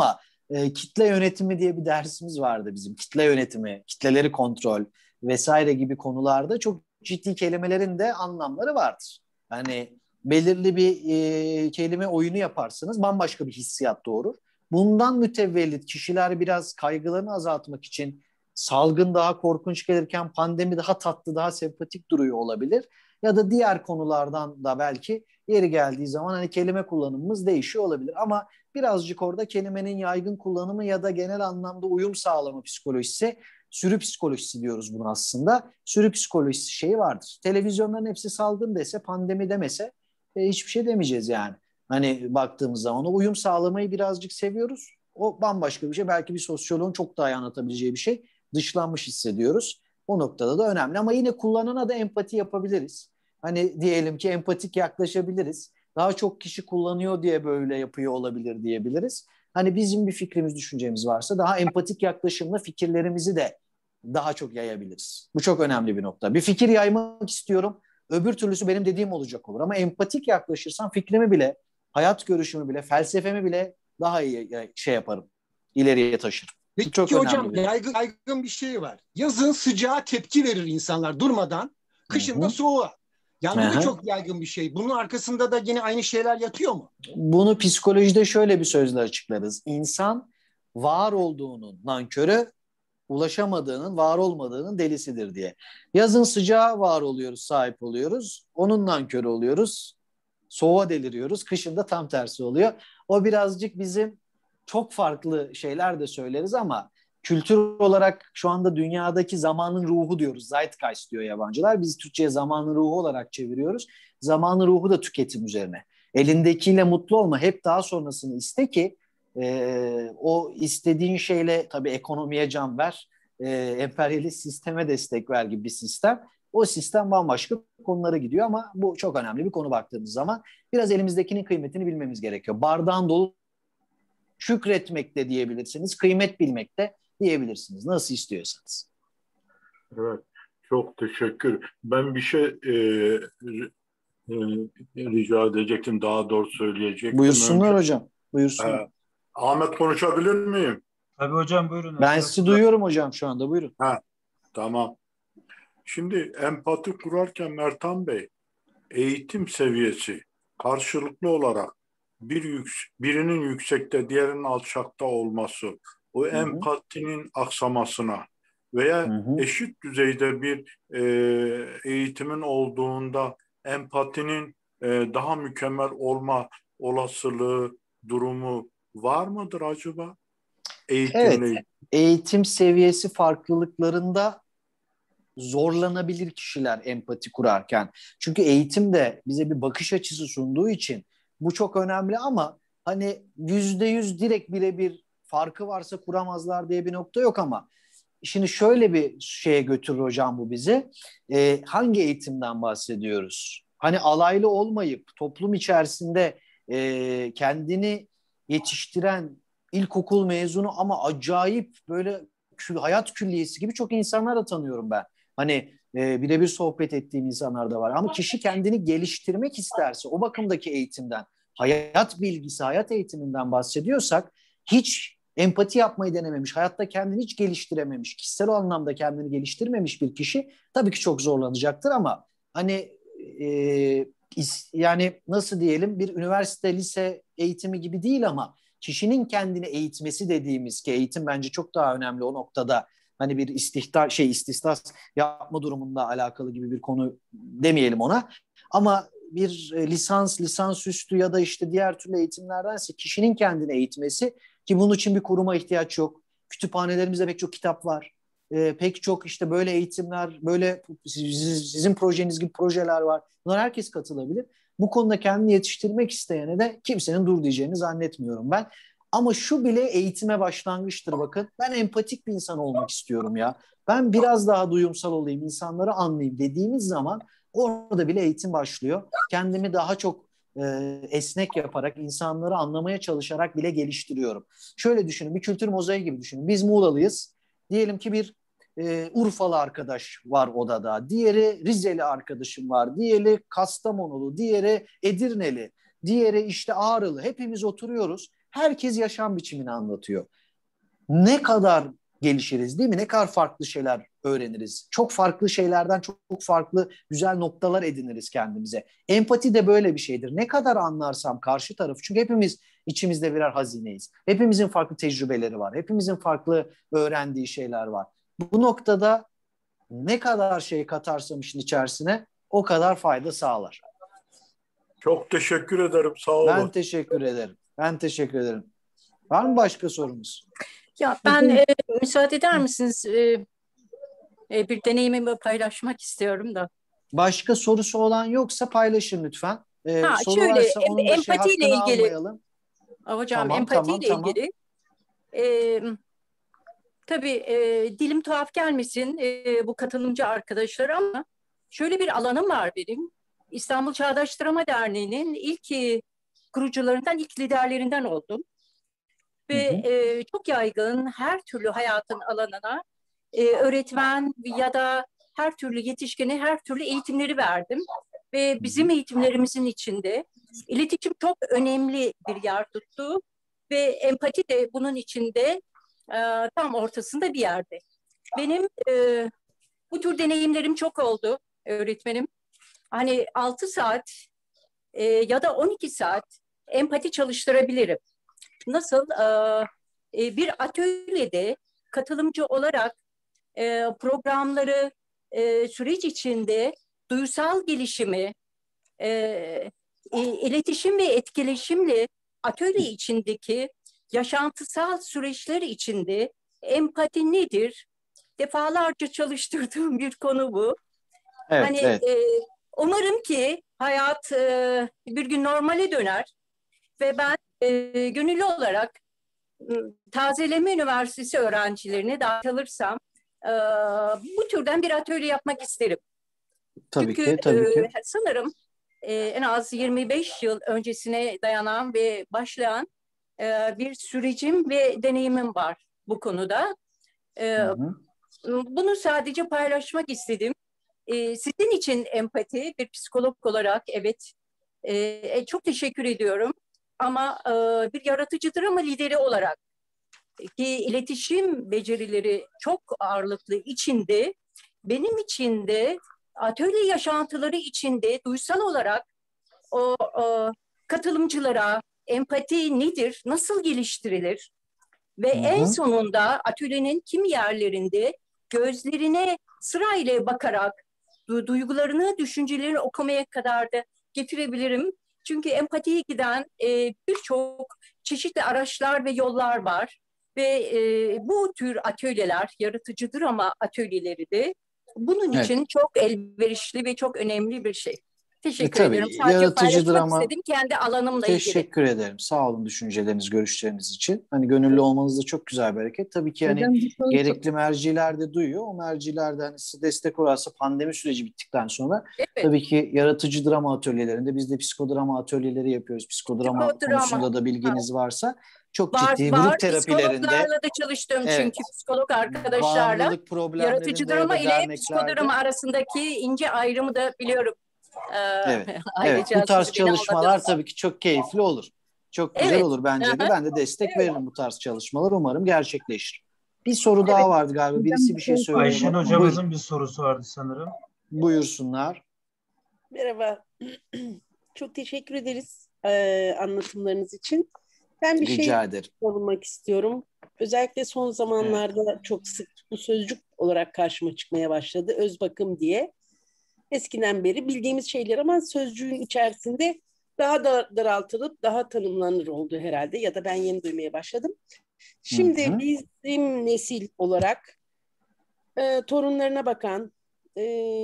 e, kitle yönetimi diye bir dersimiz vardı bizim. Kitle yönetimi, kitleleri kontrol vesaire gibi konularda çok ciddi kelimelerin de anlamları vardır. Yani belirli bir e, kelime oyunu yaparsınız, bambaşka bir hissiyat doğurur. Bundan mütevellit kişiler biraz kaygılarını azaltmak için salgın daha korkunç gelirken pandemi daha tatlı, daha sempatik duruyor olabilir. Ya da diğer konulardan da belki yeri geldiği zaman hani kelime kullanımımız değişiyor olabilir. Ama birazcık orada kelimenin yaygın kullanımı ya da genel anlamda uyum sağlama psikolojisi, sürü psikolojisi diyoruz bunu aslında. Sürü psikolojisi şeyi vardır. Televizyonların hepsi salgın dese, pandemi demese e, hiçbir şey demeyeceğiz yani. Hani baktığımız zaman o uyum sağlamayı birazcık seviyoruz. O bambaşka bir şey. Belki bir sosyoloğun çok daha iyi anlatabileceği bir şey. Dışlanmış hissediyoruz. O noktada da önemli. Ama yine kullanana da empati yapabiliriz. Hani diyelim ki empatik yaklaşabiliriz. Daha çok kişi kullanıyor diye böyle yapıyor olabilir diyebiliriz. Hani bizim bir fikrimiz, düşüncemiz varsa daha empatik yaklaşımla fikirlerimizi de daha çok yayabiliriz. Bu çok önemli bir nokta. Bir fikir yaymak istiyorum. Öbür türlüsü benim dediğim olacak olur. Ama empatik yaklaşırsam fikrimi bile, hayat görüşümü bile, felsefemi bile daha iyi şey yaparım. İleriye taşırım. Peki çok hocam bir yaygın, yaygın bir şey var. Yazın sıcağa tepki verir insanlar durmadan. Kışın da soğuğa. Yani bu da çok yaygın bir şey. Bunun arkasında da yine aynı şeyler yatıyor mu? Bunu psikolojide şöyle bir sözle açıklarız. İnsan var olduğunun nankörü, ulaşamadığının, var olmadığının delisidir diye. Yazın sıcağa var oluyoruz, sahip oluyoruz. Onun nankörü oluyoruz. Soğuğa deliriyoruz. Kışın da tam tersi oluyor. O birazcık bizim çok farklı şeyler de söyleriz ama kültür olarak şu anda dünyadaki zamanın ruhu diyoruz. Zeitgeist diyor yabancılar. Biz Türkçe'ye zamanın ruhu olarak çeviriyoruz. Zamanın ruhu da tüketim üzerine. Elindekiyle mutlu olma. Hep daha sonrasını iste ki e, o istediğin şeyle tabii ekonomiye can ver. E, emperyalist sisteme destek ver gibi bir sistem. O sistem bambaşka konulara gidiyor ama bu çok önemli bir konu baktığımız zaman. Biraz elimizdekinin kıymetini bilmemiz gerekiyor. Bardağın dolu şükretmek de diyebilirsiniz, kıymet bilmek de diyebilirsiniz. Nasıl istiyorsanız. Evet, çok teşekkür. Ben bir şey e, e, rica edecektim, daha doğru söyleyecektim. Buyursunlar Önce, hocam, buyursunlar. E, Ahmet konuşabilir miyim? Tabii hocam, buyurun. Ben sizi duyuyorum hocam şu anda, buyurun. Ha, tamam. Şimdi empati kurarken Mertan Bey, eğitim seviyesi karşılıklı olarak bir yük, birinin yüksekte, diğerinin alçakta olması, o hı hı. empatinin aksamasına veya hı hı. eşit düzeyde bir e, eğitimin olduğunda empatinin e, daha mükemmel olma olasılığı durumu var mıdır acaba? Eğitimle... Evet, eğitim seviyesi farklılıklarında zorlanabilir kişiler empati kurarken. Çünkü eğitim de bize bir bakış açısı sunduğu için bu çok önemli ama hani yüzde yüz direkt birebir farkı varsa kuramazlar diye bir nokta yok ama şimdi şöyle bir şeye götürür hocam bu bizi. Ee, hangi eğitimden bahsediyoruz? Hani alaylı olmayıp toplum içerisinde e, kendini yetiştiren ilkokul mezunu ama acayip böyle kül, hayat külliyesi gibi çok insanlar da tanıyorum ben. Hani e, birebir sohbet ettiğim insanlar da var. Ama kişi kendini geliştirmek isterse o bakımdaki eğitimden, hayat bilgisi, hayat eğitiminden bahsediyorsak hiç empati yapmayı denememiş, hayatta kendini hiç geliştirememiş, kişisel anlamda kendini geliştirmemiş bir kişi tabii ki çok zorlanacaktır ama hani e, is, yani nasıl diyelim bir üniversite, lise eğitimi gibi değil ama kişinin kendini eğitmesi dediğimiz ki eğitim bence çok daha önemli o noktada. Hani bir istihtar şey istisnas yapma durumunda alakalı gibi bir konu demeyelim ona. Ama bir lisans, lisansüstü ya da işte diğer türlü eğitimlerdense kişinin kendini eğitmesi ki bunun için bir kuruma ihtiyaç yok. Kütüphanelerimizde pek çok kitap var. Ee, pek çok işte böyle eğitimler, böyle sizin projeniz gibi projeler var. Bunlar herkes katılabilir. Bu konuda kendini yetiştirmek isteyene de kimsenin dur diyeceğini zannetmiyorum ben. Ama şu bile eğitime başlangıçtır bakın. Ben empatik bir insan olmak istiyorum ya. Ben biraz daha duyumsal olayım, insanları anlayayım dediğimiz zaman orada bile eğitim başlıyor. Kendimi daha çok e, esnek yaparak, insanları anlamaya çalışarak bile geliştiriyorum. Şöyle düşünün, bir kültür mozaiği gibi düşünün. Biz Muğla'lıyız. Diyelim ki bir e, Urfalı arkadaş var odada. Diğeri Rizeli arkadaşım var. Diğeri Kastamonulu, diğeri Edirneli, diğeri işte Ağrılı. Hepimiz oturuyoruz. Herkes yaşam biçimini anlatıyor. Ne kadar gelişiriz değil mi? Ne kadar farklı şeyler öğreniriz. Çok farklı şeylerden çok, çok farklı güzel noktalar ediniriz kendimize. Empati de böyle bir şeydir. Ne kadar anlarsam karşı tarafı, çünkü hepimiz içimizde birer hazineyiz. Hepimizin farklı tecrübeleri var. Hepimizin farklı öğrendiği şeyler var. Bu noktada ne kadar şey katarsam işin içerisine o kadar fayda sağlar. Çok teşekkür ederim. Sağ olun. Ben teşekkür ederim. Ben teşekkür ederim. Var mı başka sorumuz? Ya ben e, müsaade eder misiniz? E, e, bir deneyimimi paylaşmak istiyorum da. Başka sorusu olan yoksa paylaşın lütfen. Ee, Ha, soru şöyle varsa em, onun da şey empatiyle hakkını ilgili. almayalım. Hocam Tamam, empatiyle tamam, tamam. ilgili. E, tabii e, dilim tuhaf gelmesin e, bu katılımcı arkadaşlar ama şöyle bir alanım var benim. İstanbul Çağdaş Drama Derneği'nin ilk e, kurucularından, ilk liderlerinden oldum. Ve hı hı. E, çok yaygın her türlü hayatın alanına e, öğretmen ya da her türlü yetişkine her türlü eğitimleri verdim. Ve bizim eğitimlerimizin içinde iletişim çok önemli bir yer tuttu. Ve empati de bunun içinde e, tam ortasında bir yerde. Benim e, bu tür deneyimlerim çok oldu öğretmenim. Hani altı saat e, ya da on iki saat empati çalıştırabilirim. Nasıl? E, bir atölyede katılımcı olarak e, programları e, süreç içinde duysal gelişimi, e, e, iletişim ve etkileşimle atölye içindeki yaşantısal süreçler içinde empati nedir? Defalarca çalıştırdığım bir konu bu. Evet, hani evet. E, umarım ki hayat e, bir gün normale döner ve ben e, gönüllü olarak Tazeleme Üniversitesi öğrencilerine dahil alırsam e, bu türden bir atölye yapmak isterim. Tabii Çünkü ki, tabii ki. E, sanırım e, en az yirmi beş yıl öncesine dayanan ve başlayan e, bir sürecim ve deneyimim var bu konuda. E, hı hı. Bunu sadece paylaşmak istedim. E, sizin için empati bir psikolog olarak evet e, çok teşekkür ediyorum. Ama e, bir yaratıcıdır ama lideri olarak ki iletişim becerileri çok ağırlıklı içinde benim için de atölye yaşantıları içinde duysal olarak o, o katılımcılara empati nedir, nasıl geliştirilir ve hı hı. en sonunda atölyenin kimi yerlerinde gözlerine sırayla bakarak duygularını, düşüncelerini okumaya kadar da getirebilirim. Çünkü empatiye giden e, birçok çeşitli araçlar ve yollar var. Ve e, bu tür atölyeler, yaratıcıdır ama atölyeleri de bunun evet. için çok elverişli ve çok önemli bir şey. Teşekkür e, ederim. Sadece paylaşmak ama istedim kendi alanımla teşekkür ilgili. Teşekkür ederim. Sağ olun düşünceleriniz, görüşleriniz için. Hani gönüllü olmanız da çok güzel bir hareket. Tabii ki hani gerekli merciler de duyuyor. O merciler de hani size destek olursa pandemi süreci bittikten sonra evet. tabii ki yaratıcı drama atölyelerinde biz de psikodrama atölyeleri yapıyoruz. Psikodrama, Psikodrama. konusunda da bilginiz varsa çok var, ciddi var. Grup terapilerinde. Psikologlarla da çalıştım evet. çünkü psikolog arkadaşlarla yaratıcı drama ile psikodrama arasındaki ince ayrımı da biliyorum. Ee, evet, evet. Bu tarz çalışmalar tabii ki çok keyifli olur. Çok güzel evet. olur bence de. Ben de destek evet. veririm bu tarz çalışmalar. Umarım gerçekleşir. Bir soru evet. daha vardı galiba. Birisi bir şey söylüyor. Ayşen hocamızın Buyur. bir sorusu vardı sanırım. Buyursunlar. Merhaba. Çok teşekkür ederiz e, anlatımlarınız için. Ben bir Rica şey ederim. sormak istiyorum. Özellikle son zamanlarda evet. çok sık bu sözcük olarak karşıma çıkmaya başladı. Öz bakım diye. Eskiden beri bildiğimiz şeyler ama sözcüğün içerisinde daha da daraltılıp daha tanımlanır oldu herhalde ya da ben yeni duymaya başladım. Şimdi hı hı. bizim nesil olarak e, torunlarına bakan, e,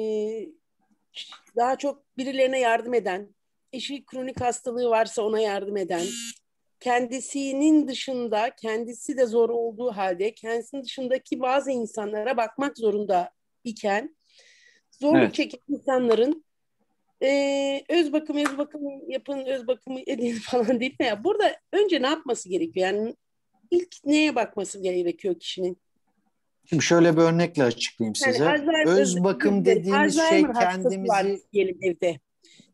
daha çok birilerine yardım eden, eşi kronik hastalığı varsa ona yardım eden, kendisinin dışında, kendisi de zor olduğu halde kendisinin dışındaki bazı insanlara bakmak zorunda iken zorluk evet. çeken insanların e, öz bakım, öz bakım yapın, öz bakımı edin falan değil mi ya? Burada önce ne yapması gerekiyor? Yani ilk neye bakması gerekiyor kişinin? Şimdi şöyle bir örnekle açıklayayım size. Yani Alzheimer, öz bakım dediğimiz şey kendimizi... diyelim evde.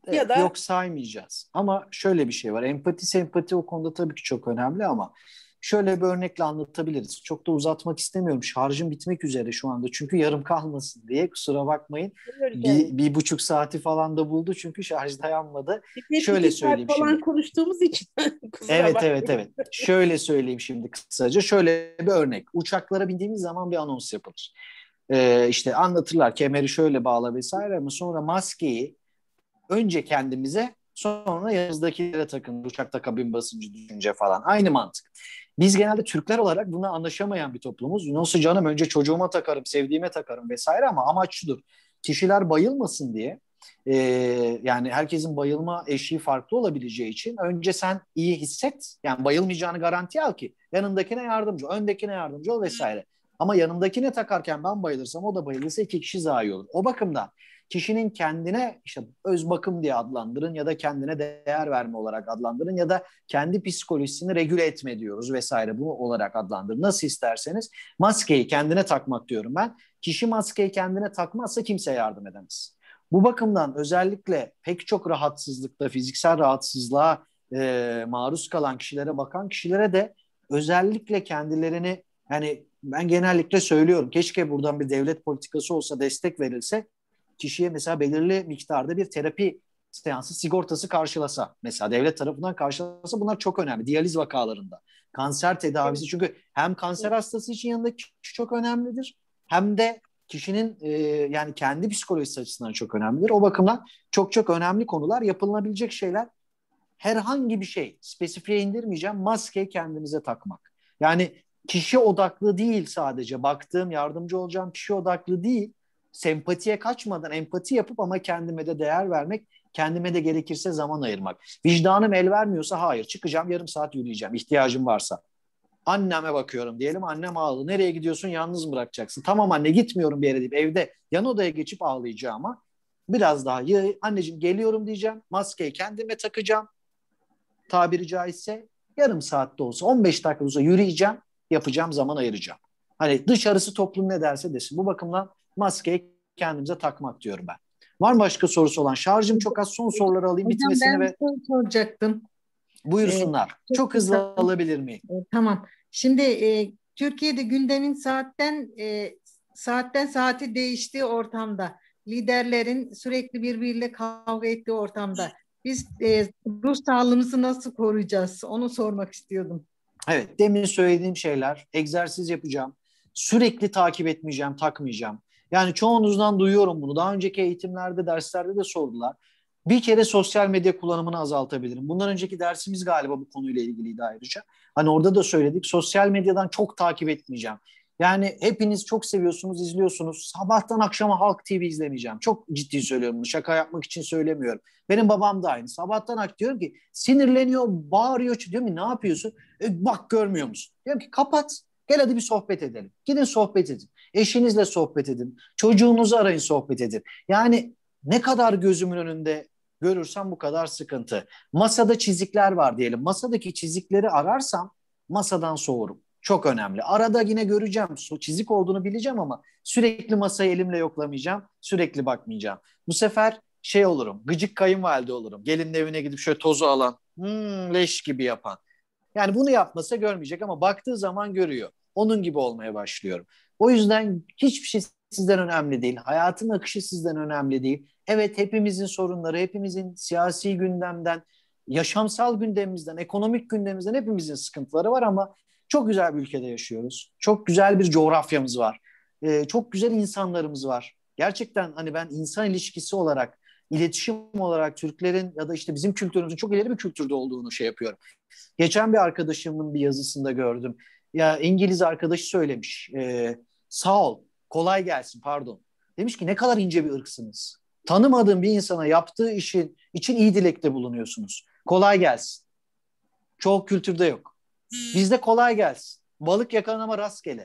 Evet, ya da yok saymayacağız. Ama şöyle bir şey var. Empati, sempati o konuda tabii ki çok önemli ama şöyle bir örnekle anlatabiliriz. Çok da uzatmak istemiyorum. Şarjım bitmek üzere şu anda. Çünkü yarım kalmasın diye kusura bakmayın. Bir, bir buçuk saati falan da buldu çünkü şarj dayanmadı. Hep Şöyle iki saat söyleyeyim falan şimdi. konuştuğumuz için kusura Evet, bakmayın. evet, evet. Şöyle söyleyeyim şimdi kısaca. Şöyle bir örnek. Uçaklara bindiğimiz zaman bir anons yapılır. Ee, işte anlatırlar kemeri şöyle bağla vesaire ama sonra maskeyi önce kendimize sonra yanımızdakilere takın. Uçakta kabin basıncı düşünce falan. Aynı mantık. Biz genelde Türkler olarak buna anlaşamayan bir toplumuz. Nasıl canım önce çocuğuma takarım, sevdiğime takarım vesaire ama amaç şudur. Kişiler bayılmasın diye e, yani herkesin bayılma eşiği farklı olabileceği için önce sen iyi hisset. Yani bayılmayacağını garantiye al ki yanındakine yardımcı ol, öndekine yardımcı ol vesaire. Ama yanımdakine takarken ben bayılırsam o da bayılırsa iki kişi zayi olur. O bakımdan kişinin kendine işte öz bakım diye adlandırın ya da kendine değer verme olarak adlandırın ya da kendi psikolojisini regüle etme diyoruz vesaire bu olarak adlandırın. Nasıl isterseniz maskeyi kendine takmak diyorum ben. Kişi maskeyi kendine takmazsa kimseye yardım edemez. Bu bakımdan özellikle pek çok rahatsızlıkta, fiziksel rahatsızlığa e, maruz kalan kişilere, bakan kişilere de özellikle kendilerini yani ben genellikle söylüyorum keşke buradan bir devlet politikası olsa destek verilse kişiye mesela belirli miktarda bir terapi seansı sigortası karşılasa mesela devlet tarafından karşılasa bunlar çok önemli. Diyaliz vakalarında kanser tedavisi çünkü hem kanser hastası için yanındaki kişi çok önemlidir hem de kişinin e, yani kendi psikolojisi açısından çok önemlidir. O bakımdan çok çok önemli konular yapılabilecek şeyler herhangi bir şey spesifiye indirmeyeceğim maskeyi kendinize takmak. Yani kişi odaklı değil sadece baktığım yardımcı olacağım kişi odaklı değil sempatiye kaçmadan empati yapıp ama kendime de değer vermek, kendime de gerekirse zaman ayırmak. Vicdanım el vermiyorsa hayır çıkacağım yarım saat yürüyeceğim ihtiyacım varsa. Anneme bakıyorum diyelim annem ağladı. Nereye gidiyorsun yalnız mı bırakacaksın? Tamam anne gitmiyorum bir yere deyip evde yan odaya geçip ağlayacağım ama biraz daha anneciğim geliyorum diyeceğim. Maskeyi kendime takacağım. Tabiri caizse yarım saatte olsa on beş dakika olsa yürüyeceğim. Yapacağım zaman ayıracağım. Hani dışarısı toplum ne derse desin. Bu bakımdan maskeyi kendimize takmak diyorum ben. Var mı başka sorusu olan? Şarjım çok az son soruları alayım Hocam bitmesini ben ve bir soru soracaktım. buyursunlar. Ee, çok, çok hızlı kısa. alabilir miyim? Ee, tamam. Şimdi e, Türkiye'de gündemin saatten e, saatten saati değiştiği ortamda, liderlerin sürekli birbiriyle kavga ettiği ortamda biz e, ruh sağlığımızı nasıl koruyacağız? Onu sormak istiyordum. Evet, demin söylediğim şeyler, egzersiz yapacağım, sürekli takip etmeyeceğim, takmayacağım. Yani çoğunuzdan duyuyorum bunu. Daha önceki eğitimlerde, derslerde de sordular. Bir kere sosyal medya kullanımını azaltabilirim. Bundan önceki dersimiz galiba bu konuyla ilgiliydi ayrıca. Hani orada da söyledik, sosyal medyadan çok takip etmeyeceğim. Yani hepiniz çok seviyorsunuz, izliyorsunuz. Sabahtan akşama Halk T V izlemeyeceğim. Çok ciddi söylüyorum bunu. Şaka yapmak için söylemiyorum. Benim babam da aynı. Sabahtan akşam diyorum ki sinirleniyor, bağırıyor. Diyorum ki ne yapıyorsun? E, bak görmüyor musun? Diyorum ki kapat. Gel hadi bir sohbet edelim. Gidin sohbet edin. Eşinizle sohbet edin. Çocuğunuzu arayın sohbet edin. Yani ne kadar gözümün önünde görürsem bu kadar sıkıntı. Masada çizikler var diyelim. Masadaki çizikleri ararsam masadan soğurum. Çok önemli. Arada yine göreceğim. Çizik olduğunu bileceğim ama sürekli masayı elimle yoklamayacağım. Sürekli bakmayacağım. Bu sefer şey olurum. Gıcık kayınvalide olurum. Gelinin evine gidip şöyle tozu alan, hmm, leş gibi yapan. Yani bunu yapmasa görmeyecek ama baktığı zaman görüyor. Onun gibi olmaya başlıyorum. O yüzden hiçbir şey sizden önemli değil. Hayatın akışı sizden önemli değil. Evet hepimizin sorunları, hepimizin siyasi gündemden, yaşamsal gündemimizden, ekonomik gündemimizden hepimizin sıkıntıları var ama çok güzel bir ülkede yaşıyoruz. Çok güzel bir coğrafyamız var. Ee, çok güzel insanlarımız var. Gerçekten hani ben insan ilişkisi olarak, iletişim olarak Türklerin ya da işte bizim kültürümüzün çok ileri bir kültürde olduğunu şey yapıyorum. Geçen bir arkadaşımın bir yazısında gördüm. Ya İngiliz arkadaşı söylemiş. E, sağ ol, kolay gelsin pardon. Demiş ki ne kadar ince bir ırksınız. Tanımadığım bir insana yaptığı işin için iyi dilekte bulunuyorsunuz. Kolay gelsin. Çoğu kültürde yok. Bizde kolay gelsin. Balık yakan ama rastgele.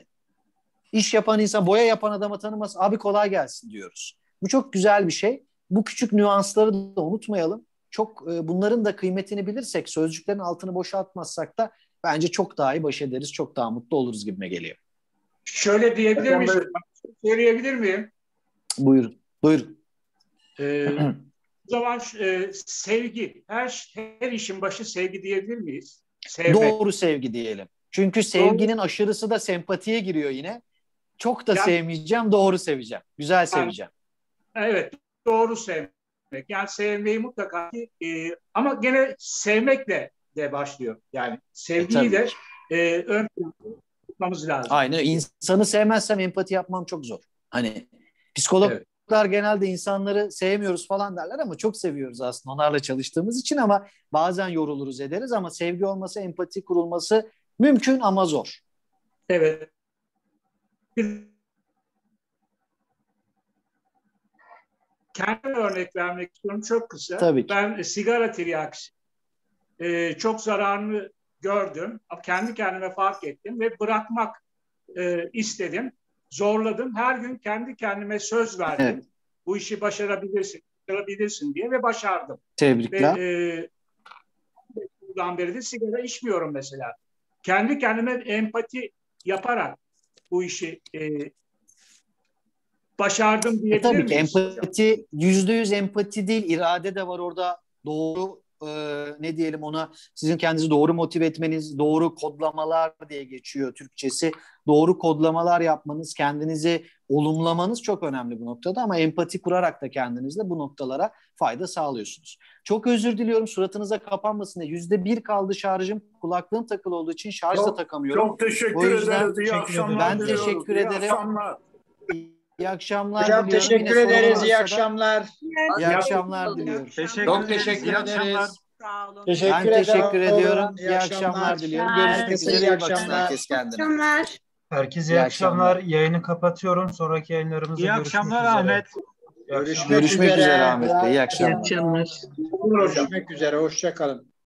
İş yapan insan, boya yapan adama tanımaz. Abi kolay gelsin diyoruz. Bu çok güzel bir şey. Bu küçük nüansları da unutmayalım. Çok e, bunların da kıymetini bilirsek, sözcüklerin altını boşaltmazsak da bence çok daha iyi baş ederiz, çok daha mutlu oluruz gibime geliyor. Şöyle diyebilir miyim? Söyleyebilir miyim? Buyurun, buyurun. Ee, O zaman e, sevgi, her her işin başı sevgi diyebilir miyiz? Sevmek. Doğru sevgi diyelim. Çünkü sevginin aşırısı da sempatiye giriyor yine. Çok da Yani- sevmeyeceğim, doğru seveceğim. Güzel seveceğim. Evet, doğru sevmek. Yani sevmeyi mutlaka e, ama gene sevmekle de başlıyor. Yani sevgiyi E, de tabii e, ön planda tutmamız lazım. Aynı. İnsanı sevmezsem empati yapmam çok zor. Hani psikologlar genelde insanları sevmiyoruz falan derler ama çok seviyoruz aslında onlarla çalıştığımız için, ama bazen yoruluruz ederiz, ama sevgi olması, empati kurulması mümkün ama zor. Evet. Bir kendi örnek vermek istiyorum çok kısa. Tabii ki. Ben e, sigara tiryakisi e, çok zararını gördüm. Kendi kendime fark ettim ve bırakmak e, istedim. Zorladım. Her gün kendi kendime söz verdim. Evet. Bu işi başarabilirsin, başarabilirsin diye ve başardım. Tebrikler. Ve e, buradan beri de sigara içmiyorum mesela. Kendi kendime empati yaparak bu işi e, başardım E diyebilir tabii ki miyiz? empati, yüzde yüz empati değil, irade de var orada. Doğru e, ne diyelim ona, sizin kendinizi doğru motive etmeniz, doğru kodlamalar diye geçiyor Türkçesi. Doğru kodlamalar yapmanız, kendinizi olumlamanız çok önemli bu noktada, ama empati kurarak da kendinizle bu noktalara fayda sağlıyorsunuz. Çok özür diliyorum, suratınıza kapanmasın diye. Yüzde bir kaldı şarjım. Kulaklığım takılı olduğu için şarj da Çok, takamıyorum. çok teşekkür O yüzden ederiz. İyi akşamlar ben diliyoruz. teşekkür İyi ederim. akşamlar. İyi akşamlar Hocam diliyorum. teşekkür Yine sorun ederiz. varsa İyi da akşamlar. İyi akşamlar diliyorum. Teşekkür Çok ederiz. teşekkür İyi ederiz. akşamlar. Ben Teşekkür teşekkür ederim. ediyorum. İyi İyi akşamlar akşamlar. diliyorum. Görüşmek Herkese üzere. iyi İyi baksın akşamlar. herkes kendine. Akşamlar. Herkese İyi iyi akşamlar. akşamlar. Yayını kapatıyorum. Sonraki yayınlarımızda İyi görüşmek akşamlar üzere. Ahmet. İyi akşamlar. Görüşmek üzere Ahmet Bey. İyi İyi akşamlar. akşamlar. Görüşmek üzere. Hoşça kalın.